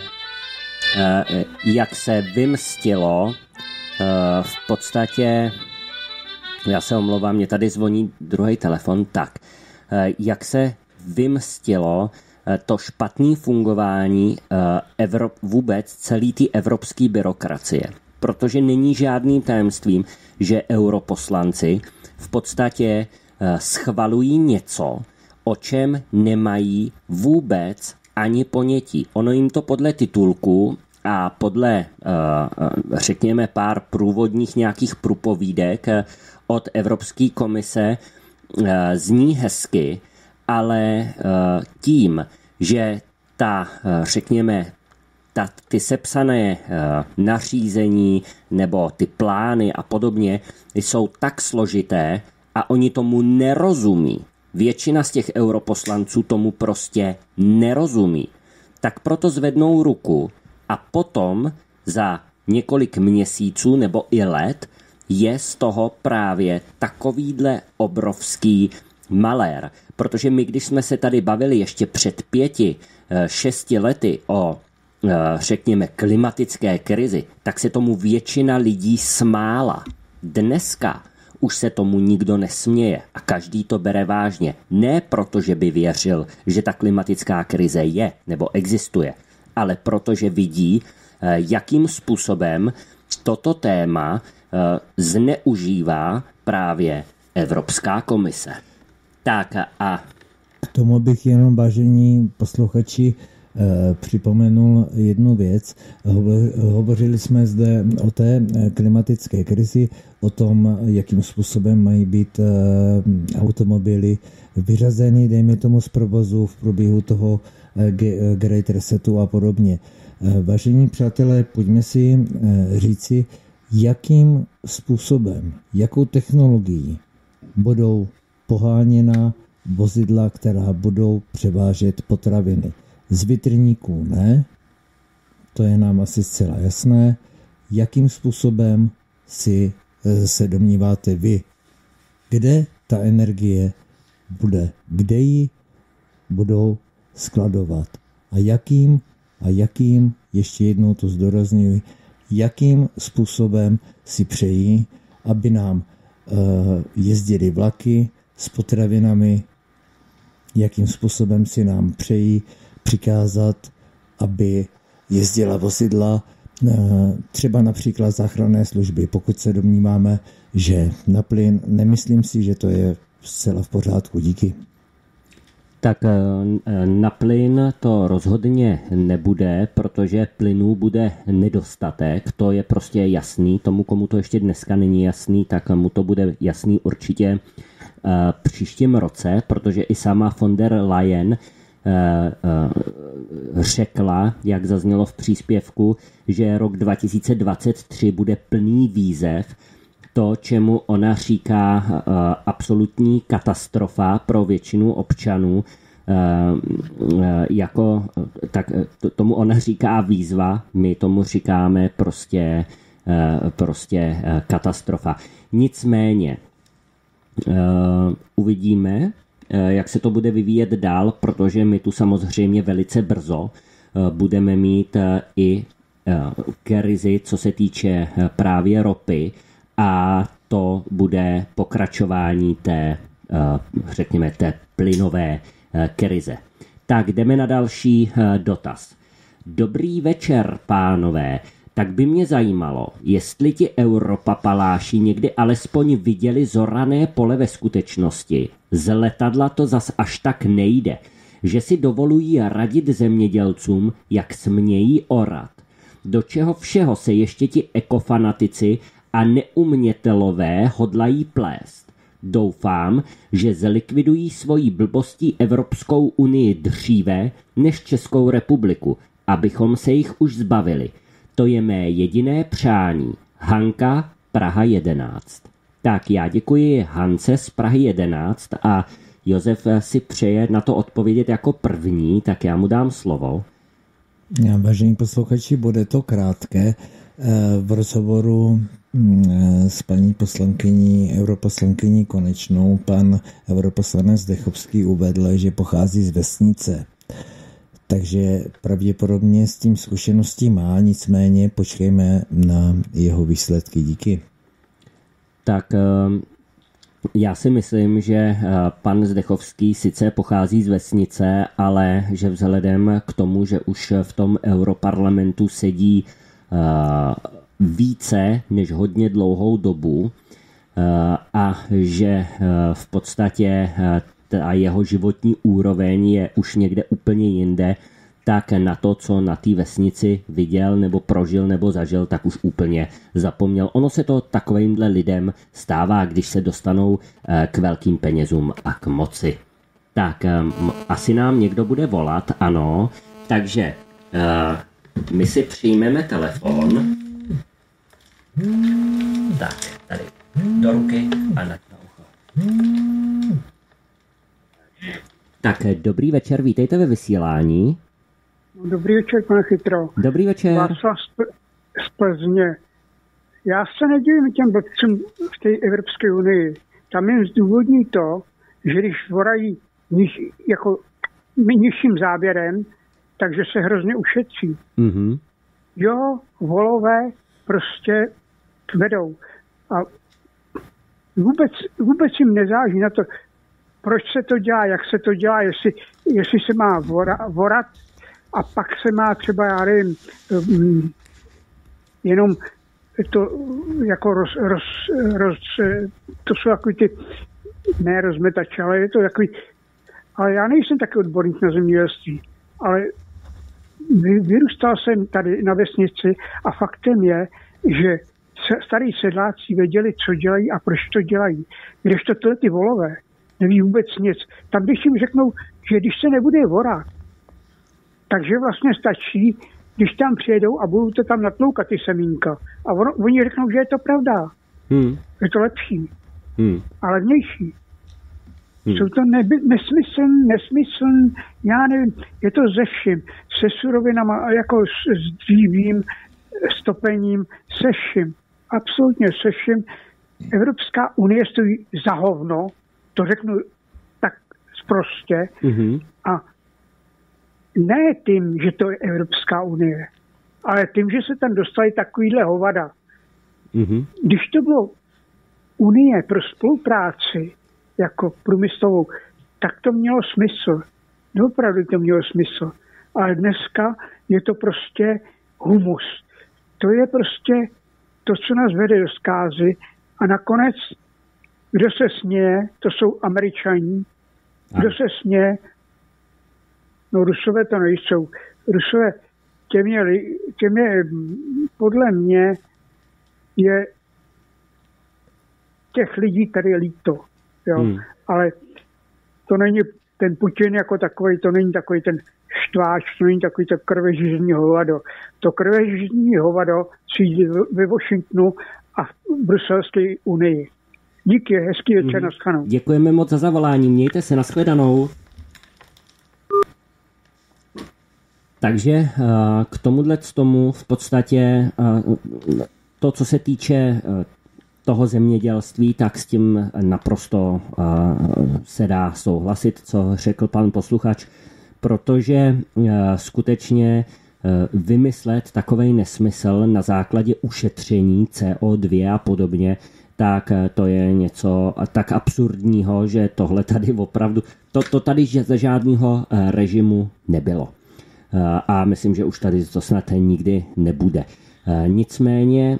jak se vymstilo v podstatě, já se omlouvám, mě tady zvoní druhý telefon, tak, jak se vymstilo to špatné fungování Evrop, vůbec celé té evropské byrokracie. Protože není žádným tajemstvím, že europoslanci v podstatě schvalují něco, o čem nemají vůbec ani ponětí. Ono jim to podle titulku a podle, řekněme, pár průvodních nějakých průpovídek od Evropské komise zní hezky, ale tím, že ta, řekněme, ta, ty sepsané nařízení nebo ty plány a podobně jsou tak složité a oni tomu nerozumí. Většina z těch europoslanců tomu prostě nerozumí. Tak proto zvednou ruku a potom za několik měsíců nebo i let je z toho právě takovýhle obrovský malér. Protože my, když jsme se tady bavili ještě před pěti, šesti lety o, řekněme, klimatické krizi, tak se tomu většina lidí smála. Dneska už se tomu nikdo nesměje a každý to bere vážně. Ne proto, že by věřil, že ta klimatická krize je nebo existuje, ale protože vidí, jakým způsobem toto téma zneužívá právě Evropská komise. Tak a... K tomu bych jenom, vážení posluchači, připomenul jednu věc. Hovořili jsme zde o té klimatické krizi, o tom, jakým způsobem mají být automobily vyřazeny, dejme tomu z provozu v průběhu toho Great Resetu a podobně. Vážení přátelé, pojďme si říci, jakým způsobem, jakou technologií budou poháněna vozidla, která budou převážet potraviny. Z vitrníků ne, to je nám asi zcela jasné. Jakým způsobem si se domníváte vy, kde ta energie bude, kde ji budou skladovat a jakým, a jakým, ještě jednou to zdůrazňuji, jakým způsobem si přejí, aby nám uh, jezdily vlaky s potravinami, jakým způsobem si nám přejí přikázat, aby jezdila vozidla, třeba například záchranné služby. Pokud se domníváme, že na plyn, nemyslím si, že to je zcela v pořádku. Díky. Tak na plyn to rozhodně nebude, protože plynů bude nedostatek. To je prostě jasný. Tomu, komu to ještě dneska není jasný, tak mu to bude jasný určitě příštím roce, protože i sama von der Leyen řekla, jak zaznělo v příspěvku, že rok dva tisíce dvacet tři bude plný výzev. To, čemu ona říká absolutní katastrofa pro většinu občanů, jako, tak tomu ona říká výzva, my tomu říkáme prostě, prostě katastrofa. Nicméně uvidíme, jak se to bude vyvíjet dál, protože my tu samozřejmě velice brzo budeme mít i krizi, co se týče právě ropy, a to bude pokračování té, řekněme, té plynové krize. Tak jdeme na další dotaz. Dobrý večer, pánové. Tak by mě zajímalo, jestli ti europapaláši někdy alespoň viděli zorané pole ve skutečnosti. Z letadla to zas až tak nejde, že si dovolují radit zemědělcům, jak smějí orat. Do čeho všeho se ještě ti ekofanatici a neumětelové hodlají plést. Doufám, že zlikvidují svojí blbostí Evropskou unii dříve než Českou republiku, abychom se jich už zbavili. To je mé jediné přání. Hanka, Praha jedenáct. Tak já děkuji Hance z Prahy jedenáct a Josef si přeje na to odpovědět jako první, tak já mu dám slovo. Vážení posluchači, bude to krátké. V rozhovoru s paní poslankyní, europoslankyní Konečnou, pan europoslanec Zdechovský uvedl, že pochází z vesnice. Takže pravděpodobně s tím zkušeností má, nicméně počkejme na jeho výsledky. Díky. Tak já si myslím, že pan Zdechovský sice pochází z vesnice, ale že vzhledem k tomu, že už v tom europarlamentu sedí více než hodně dlouhou dobu a že v podstatě ta jeho životní úroveň je už někde úplně jinde, tak na to, co na té vesnici viděl nebo prožil nebo zažil, tak už úplně zapomněl. Ono se to takovýmhle lidem stává, když se dostanou k velkým penězům a k moci. Tak asi nám někdo bude volat, ano, takže my si přijmeme telefon. Tak, tady do ruky a na ucho. Tak, dobrý večer, vítejte ve vysílání. Dobrý večer, pane Chytro. Dobrý večer. Václav, z Plzně. Já se nedivím těm blbcům v té Evropské unii. Tam jim zdůvodní to, že když vorají niž, jako nižším záběrem, takže se hrozně ušetří. Mm-hmm. Jo, volové prostě vedou. A vůbec, vůbec jim nezáleží na to, proč se to dělá, jak se to dělá, jestli, jestli se má vora, vorat a pak se má třeba, já nevím, um, jenom to jako roz, roz, roz, to jsou takový ty, ne rozmetače, ale je to takový, ale já nejsem taky odborník na zemědělství, ale vyrůstal jsem tady na vesnici a faktem je, že starí sedláci věděli, co dělají a proč to dělají. Kdežto tyhle ty volové neví vůbec nic. Tam když jim řeknou, že když se nebude vorat, takže vlastně stačí, když tam přijedou a budou to tam natloukat ty semínka. A ono, oni řeknou, že je to pravda. Hmm. Je to lepší. Hmm. A levnější. Hmm. Jsou to neby, nesmyslný, nesmyslný, já nevím, je to ze vším. Se surovinama, jako s, s dřívím, s topením, se vším. Absolutně se vším. Evropská unie stojí za hovno, to řeknu tak sprostě. Mm-hmm. A ne tím, že to je Evropská unie, ale tím, že se tam dostali takovýhle hovada. Mm-hmm. Když to bylo unie pro spolupráci, jako průmyslovou, tak to mělo smysl. Opravdu to mělo smysl. Ale dneska je to prostě humus. To je prostě to, co nás vede do zkázy. A nakonec, kdo se směje, to jsou Američani. Kdo se směje, no Rusové to nejsou. Rusové, těm je, těm je podle mě, je těch lidí tady líto. Jo? Hmm. Ale to není ten Putin jako takový, to není takový ten štváč, to není takový to krvežižní hovado. To krvežižní hovado sídlí ve Washingtonu a v Bruselské unii. Díky, hezký večer, hmm. naschledanou. Děkujeme moc za zavolání, mějte se, nashledanou. Takže k tomuhle tomu v podstatě to, co se týče toho zemědělství, tak s tím naprosto se dá souhlasit, co řekl pan posluchač, protože skutečně vymyslet takovej nesmysl na základě ušetření C O dva a podobně, tak to je něco tak absurdního, že tohle tady opravdu, to, to tady za žádného režimu nebylo. A myslím, že už tady to snad nikdy nebude. Nicméně,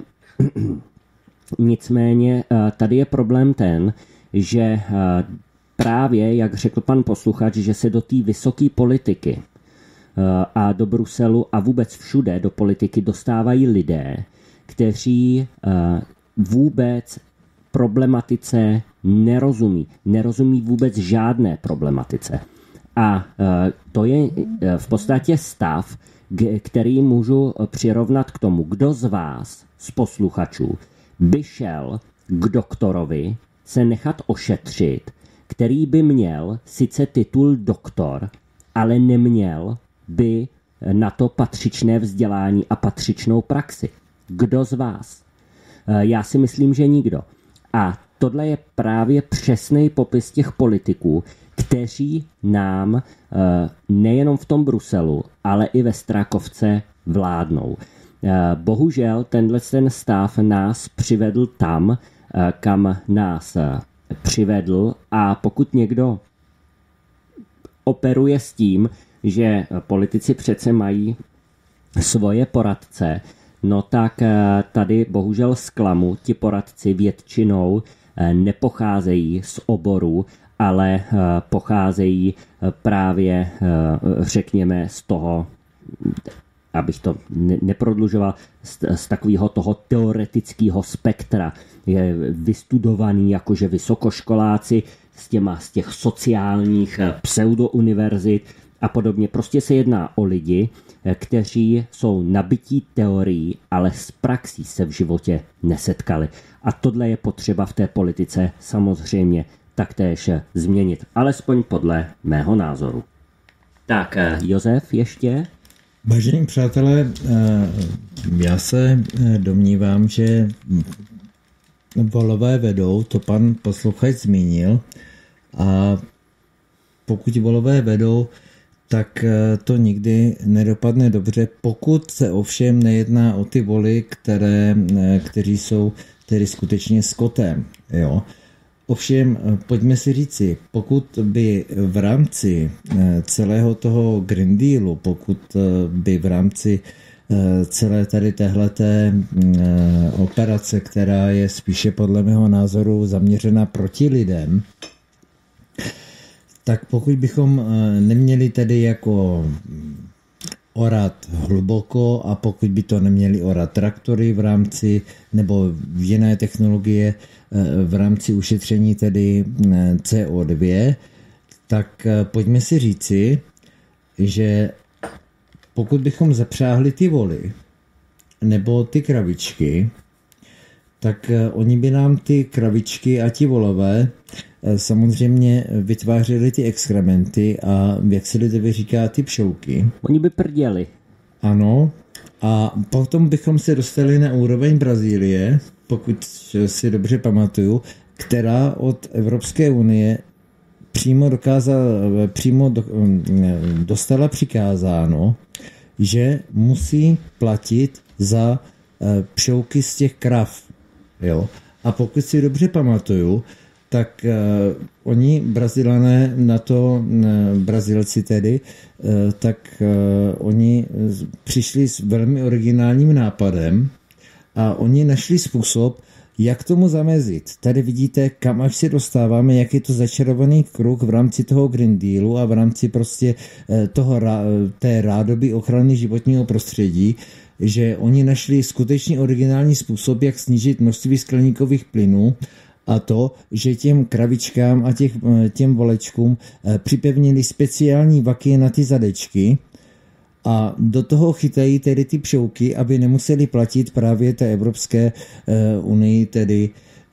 nicméně tady je problém ten, že právě, jak řekl pan posluchač, že se do té vysoké politiky a do Bruselu a vůbec všude do politiky dostávají lidé, kteří vůbec problematice nerozumí. Nerozumí vůbec žádné problematice. A to je v podstatě stav, který můžu přirovnat k tomu, kdo z vás, z posluchačů, by šel k doktorovi se nechat ošetřit, který by měl sice titul doktor, ale neměl by na to patřičné vzdělání a patřičnou praxi. Kdo z vás? Já si myslím, že nikdo. A tohle je právě přesný popis těch politiků, kteří nám nejenom v tom Bruselu, ale i ve Strakovce vládnou. Bohužel tenhle ten stav nás přivedl tam, kam nás přivedl, a pokud někdo operuje s tím, že politici přece mají svoje poradce, no tak tady bohužel zklamu, ti poradci většinou nepocházejí z oboru, ale pocházejí právě, řekněme, z toho, abych to neprodlužoval, z, z takového toho teoretického spektra. Je vystudovaný jakože vysokoškoláci z, těma, z těch sociálních pseudouniverzit a podobně. Prostě se jedná o lidi, kteří jsou nabití teorií, ale s praxí se v životě nesetkali. A tohle je potřeba v té politice samozřejmě taktéž změnit, alespoň podle mého názoru. Tak, Josef ještě? Vážení přátelé, já se domnívám, že volové vedou, to pan posluchač zmínil, a pokud volové vedou, tak to nikdy nedopadne dobře, pokud se ovšem nejedná o ty voly, které, kteří jsou tedy skutečně skotem. Jo. Ovšem, pojďme si říci, pokud by v rámci celého toho Green Dealu, pokud by v rámci celé tady téhleté operace, která je spíše podle mého názoru zaměřena proti lidem, tak pokud bychom neměli tedy jako orat hluboko a pokud by to neměli orat traktory v rámci nebo v jiné technologie v rámci ušetření tedy C O dva, tak pojďme si říci, že pokud bychom zapřáhli ty voly nebo ty kravičky, tak oni by nám ty kravičky a ti volové samozřejmě vytvářeli ty exkrementy a jak se lidově říká, ty pšouky. Oni by prděli. Ano, a potom bychom se dostali na úroveň Brazílie, pokud si dobře pamatuju, která od Evropské unie přímo, dokázala, přímo do, dostala přikázáno, že musí platit za pšouky z těch krav. Jo? A pokud si dobře pamatuju, tak uh, oni Brazilané na to, uh, Brazilci tedy, uh, tak uh, oni přišli s velmi originálním nápadem a oni našli způsob, jak tomu zamezit. Tady vidíte, kam až se dostáváme, jak je to začarovaný kruh v rámci toho Green Dealu a v rámci prostě uh, toho, té rádoby ochrany životního prostředí, že oni našli skutečně originální způsob, jak snížit množství skleníkových plynů, a to, že těm kravičkám a těch, těm volečkům připevnili speciální vaky na ty zadečky a do toho chytají tedy ty pšouky, aby nemuseli platit právě té Evropské unii tedy,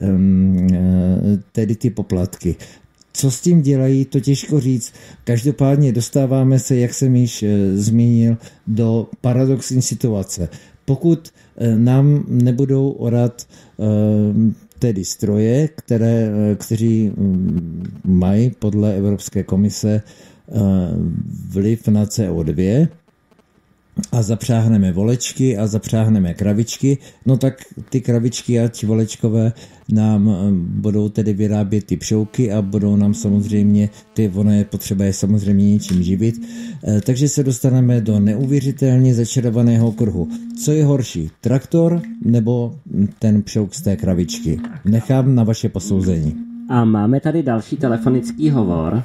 tedy ty poplatky. Co s tím dělají, to těžko říct. Každopádně dostáváme se, jak jsem již zmínil, do paradoxní situace. Pokud nám nebudou orat tedy stroje, které, kteří mají podle Evropské komise vliv na C O dva a zapřáhneme volečky a zapřáhneme kravičky, no tak ty kravičky a ti volečkové nám budou tedy vyrábět ty pšouky a budou nám samozřejmě, ty ono je potřeba je samozřejmě něčím živit, takže se dostaneme do neuvěřitelně začarovaného kruhu. Co je horší, traktor nebo ten pšouk z té kravičky? Nechám na vaše posouzení. A máme tady další telefonický hovor.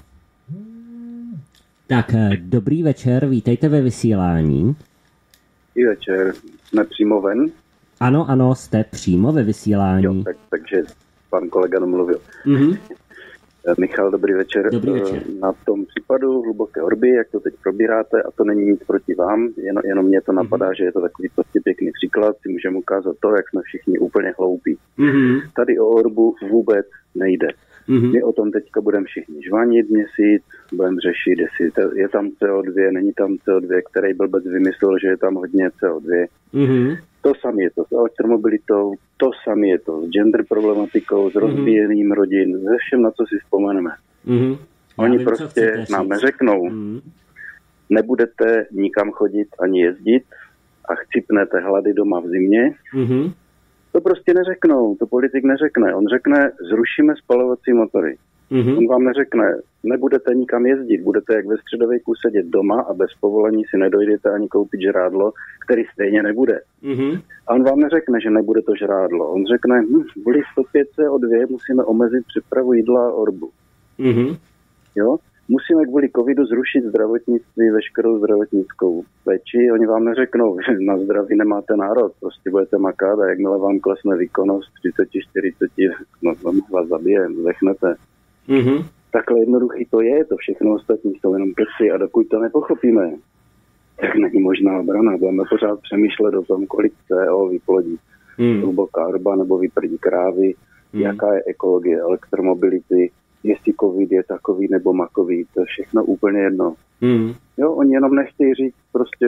Tak, dobrý večer, vítejte ve vysílání. Dobrý večer, jsme přímo ven? Ano, ano, jste přímo ve vysílání. Jo, tak, takže pan kolega domluvil. Mm-hmm. Michal, dobrý večer. Dobrý večer. Na tom případu hluboké orby, jak to teď probíráte, a to není nic proti vám, jenom, jenom mě to napadá, mm-hmm. že je to takový prostě pěkný příklad, si můžeme ukázat to, jak jsme všichni úplně hloupí. Mm-hmm. Tady o orbu vůbec nejde. Mm-hmm. My o tom teďka budeme všichni žvanit měsíc, budeme řešit, jestli je tam C O dva, není tam C O dva, který blbec vymyslel, že je tam hodně C O dva. Mm-hmm. To samé je to s elektromobilitou, to samé je to s gender problematikou, s rozbíjeným mm-hmm. rodin, ze všem, na co si vzpomeneme. Mm-hmm. Oni vím, prostě nám neřeknou, mm-hmm. nebudete nikam chodit ani jezdit a chcípnete hlady doma v zimě. Mm-hmm. To prostě neřeknou, to politik neřekne. On řekne, zrušíme spalovací motory. Mm-hmm. On vám neřekne, nebudete nikam jezdit, budete jak ve středověku sedět doma a bez povolení si nedojdete ani koupit žrádlo, který stejně nebude. Mm-hmm. A on vám neřekne, že nebude to žrádlo. On řekne, hm, vliv sto pět C O dva, musíme omezit přepravu jídla a orbu. Mm-hmm. Jo? Musíme kvůli covidu zrušit zdravotnictví, veškerou zdravotnickou péči. Oni vám neřeknou, že na zdraví nemáte nárok, prostě budete makat a jakmile vám klesne výkonnost třicet čtyřicet, no vás zabije, zdechnete. Mm-hmm. Takhle jednoduchý to je, to všechno ostatní jsou jenom keci a dokud to nepochopíme, tak není možná obrana. Budeme pořád přemýšlet o tom, kolik C O vyplodí mm. hluboká orba nebo vyprdí krávy, mm. jaká je ekologie elektromobility, jestli covid je takový nebo makový, to je všechno úplně jedno. Mm. Jo, oni jenom nechtějí říct prostě,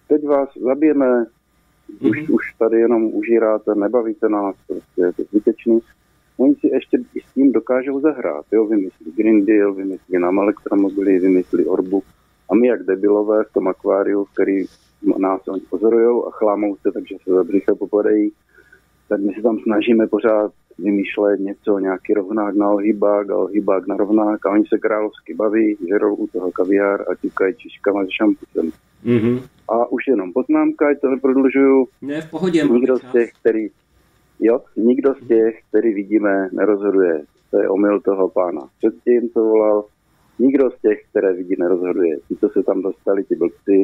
teď vás zabijeme, už, mm-hmm. už tady jenom užíráte, nebavíte nás, prostě je to zbytečný. Oni si ještě s tím dokážou zahrát, jo, vymyslí Green Deal, vymyslí nám elektromobily, vymyslí Orbu a my jak debilové v tom akváriu, který nás oni pozorujou a chlámou se, takže se za břicho popadají, tak my se tam snažíme pořád vymýšlet něco, nějaký rovnák na ohýbák a ohýbák na rovnák a oni se královsky baví, žerou u toho kaviár a ťukají čiškama se šampusem. Mm-hmm. A už jenom poznámka, ať to neprodlužuju. Ne, v pohodě. Nikdo z těch, který, jo, nikdo z těch, který vidíme, nerozhoduje. To je omyl toho pána. Předtím, co volal, nikdo z těch, které vidí, nerozhoduje. Ti, co se tam dostali, ti blbci,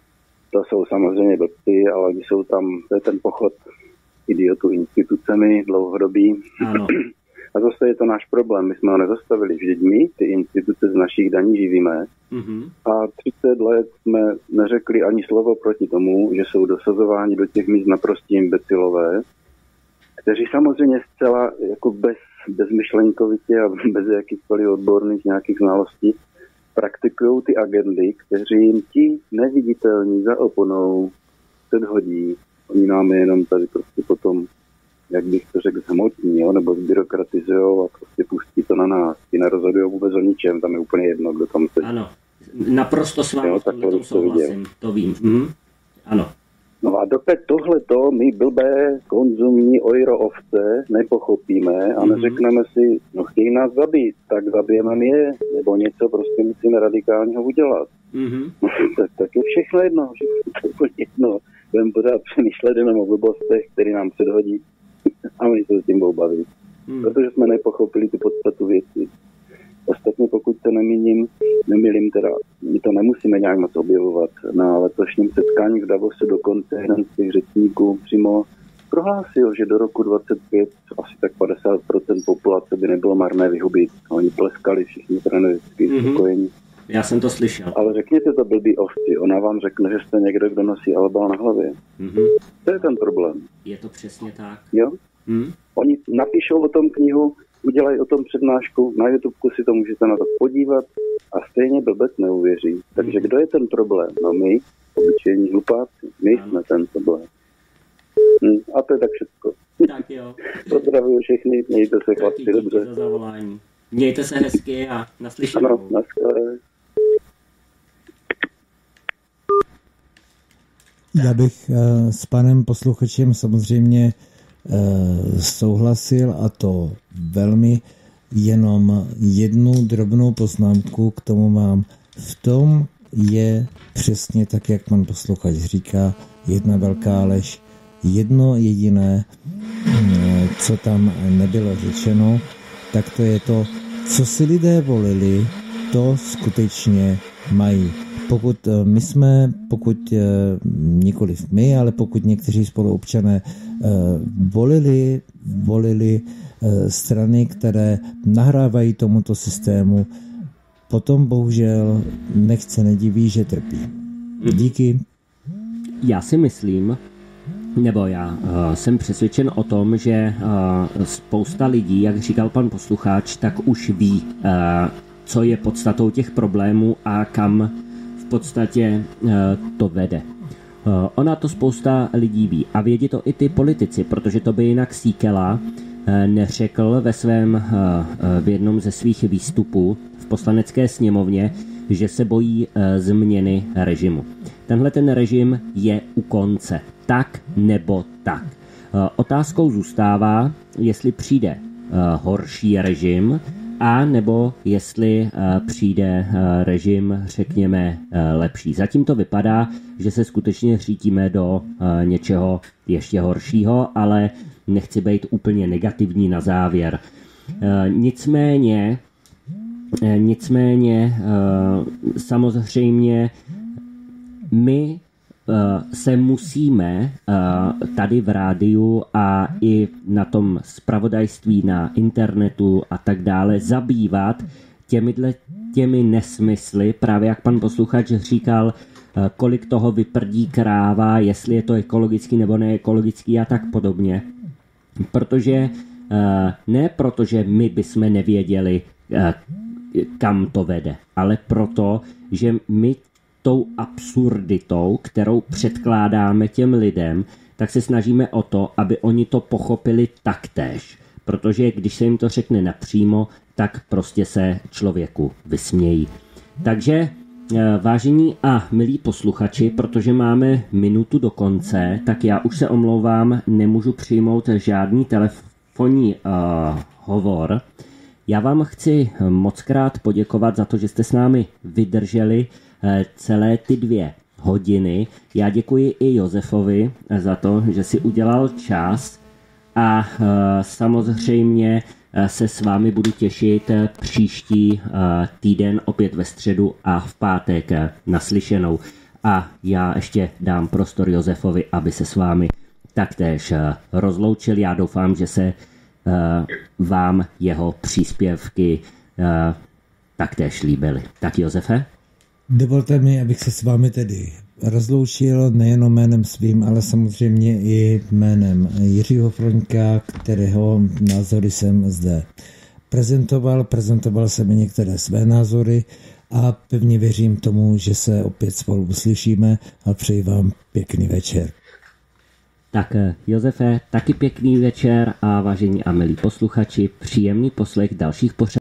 to jsou samozřejmě blbci, ale oni jsou tam, to je ten pochod idiotů institucemi dlouhodobý. Ano. A zase je to náš problém. My jsme ho nezastavili. Vždyť my ty instituce z našich daní živíme. Mm-hmm. A třicet let jsme neřekli ani slovo proti tomu, že jsou dosazováni do těch míst naprostí imbecilové, kteří samozřejmě zcela jako bez, bezmyšlenkovitě a bez jakýchkoliv odborných nějakých znalostí praktikují ty agendy, kteří jim ti neviditelní za oponou předhodí. Oni nám jenom tady prostě potom, jak bych to řekl, zhmotní, jo, nebo zbyrokratizujou a prostě pustí to na nás. Ti nerozhodují vůbec o ničem, tam je úplně jedno, kdo tam sedí. Ano, naprosto s vámi v tom souhlasím, to vím. Mhm. Ano. No a dokud tohleto my blbé konzumní ojro-ovce nepochopíme a neřekneme si, no chtějí nás zabít, tak zabijeme je, nebo něco prostě musíme radikálního udělat. Mm-hmm. tak, tak je všechno jedno, všechno jedno. Budeme pořád přemýšlet jenom o blbostech, který nám předhodí a my se s tím budou bavit. Mm. Protože jsme nepochopili tu podstatu věci. Ostatně pokud se nemýlím, nemýlím teda, my to nemusíme nějak moc objevovat. Na letošním setkání v Davosu dokonce jeden z těch řečníků přímo prohlásil, že do roku dvacet pět asi tak padesát procent populace by nebylo marné vyhubit. Oni pleskali všichni trenericky mm-hmm. spokojení. Já jsem to slyšel. Ale řekněte to blbý ovci, ona vám řekne, že jste někdo, kdo nosí albal na hlavě. Mm-hmm. To je ten problém. Je to přesně tak. Jo? Mm. Oni napíšou o tom knihu, udělají o tom přednášku, na YouTubeku si to můžete na to podívat a stejně blbec neuvěří. Takže kdo je ten problém? No my, obyčejní hlupáci, my ano. jsme ten problém. Hm, a to je tak všechno. Tak jo. Pozdravuju všechny, mějte se chlapci dobře. Za zavolání. Mějte se hezky a naslyšenou. Ano, naschle. Já bych s panem posluchačem samozřejmě souhlasil, a to velmi, jenom jednu drobnou poznámku k tomu mám. V tom je přesně tak, jak pan posluchač říká, jedna velká lež. Jedno jediné, co tam nebylo řečeno, tak to je to, co si lidé volili, to skutečně mají. Pokud my jsme, pokud nikoliv my, ale pokud někteří spoluobčané volili, volili strany, které nahrávají tomuto systému, potom bohužel nechce nediví, že trpí. Díky. Já si myslím, nebo já uh, jsem přesvědčen o tom, že uh, spousta lidí, jak říkal pan posluchač, tak už ví, uh, co je podstatou těch problémů a kam v podstatě uh, to vede. Uh, ona to spousta lidí ví a vědí to i ty politici, protože to by jinak Síkela uh, neřekl ve svém, uh, uh, v jednom ze svých výstupů v poslanecké sněmovně, že se bojí uh, změny režimu. Tenhle ten režim je u konce. Tak nebo tak. Otázkou zůstává, jestli přijde horší režim, a nebo jestli přijde režim, řekněme, lepší. Zatím to vypadá, že se skutečně řítíme do něčeho ještě horšího, ale nechci být úplně negativní na závěr. Nicméně, nicméně samozřejmě my se musíme tady v rádiu a i na tom zpravodajství na internetu a tak dále zabývat těmihle těmi nesmysly, právě jak pan posluchač říkal, kolik toho vyprdí kráva, jestli je to ekologický nebo neekologický a tak podobně. Protože ne protože my bychom nevěděli, kam to vede, ale proto, že my tou absurditou, kterou předkládáme těm lidem, tak se snažíme o to, aby oni to pochopili taktéž. Protože když se jim to řekne napřímo, tak prostě se člověku vysmějí. Takže vážení a milí posluchači, protože máme minutu do konce, tak já už se omlouvám, nemůžu přijmout žádný telefonní uh, hovor. Já vám chci mockrát poděkovat za to, že jste s námi vydrželi uh, celé ty dvě hodiny. Já děkuji i Josefovi za to, že si udělal čas a uh, samozřejmě se s vámi budu těšit příští týden opět ve středu a v pátek naslyšenou. A já ještě dám prostor Josefovi, aby se s vámi taktéž rozloučil. Já doufám, že se vám jeho příspěvky taktéž líbily. Tak Josefe? Dovolte mi, abych se s vámi tedy rozloučil nejenom jménem svým, ale samozřejmě i jménem Jiřího Froňka, kterého názory jsem zde prezentoval. Prezentoval jsem i některé své názory a pevně věřím tomu, že se opět spolu uslyšíme a přeji vám pěkný večer. Tak Josefe, taky pěkný večer a vážení a milí posluchači, příjemný poslech dalších pořadů.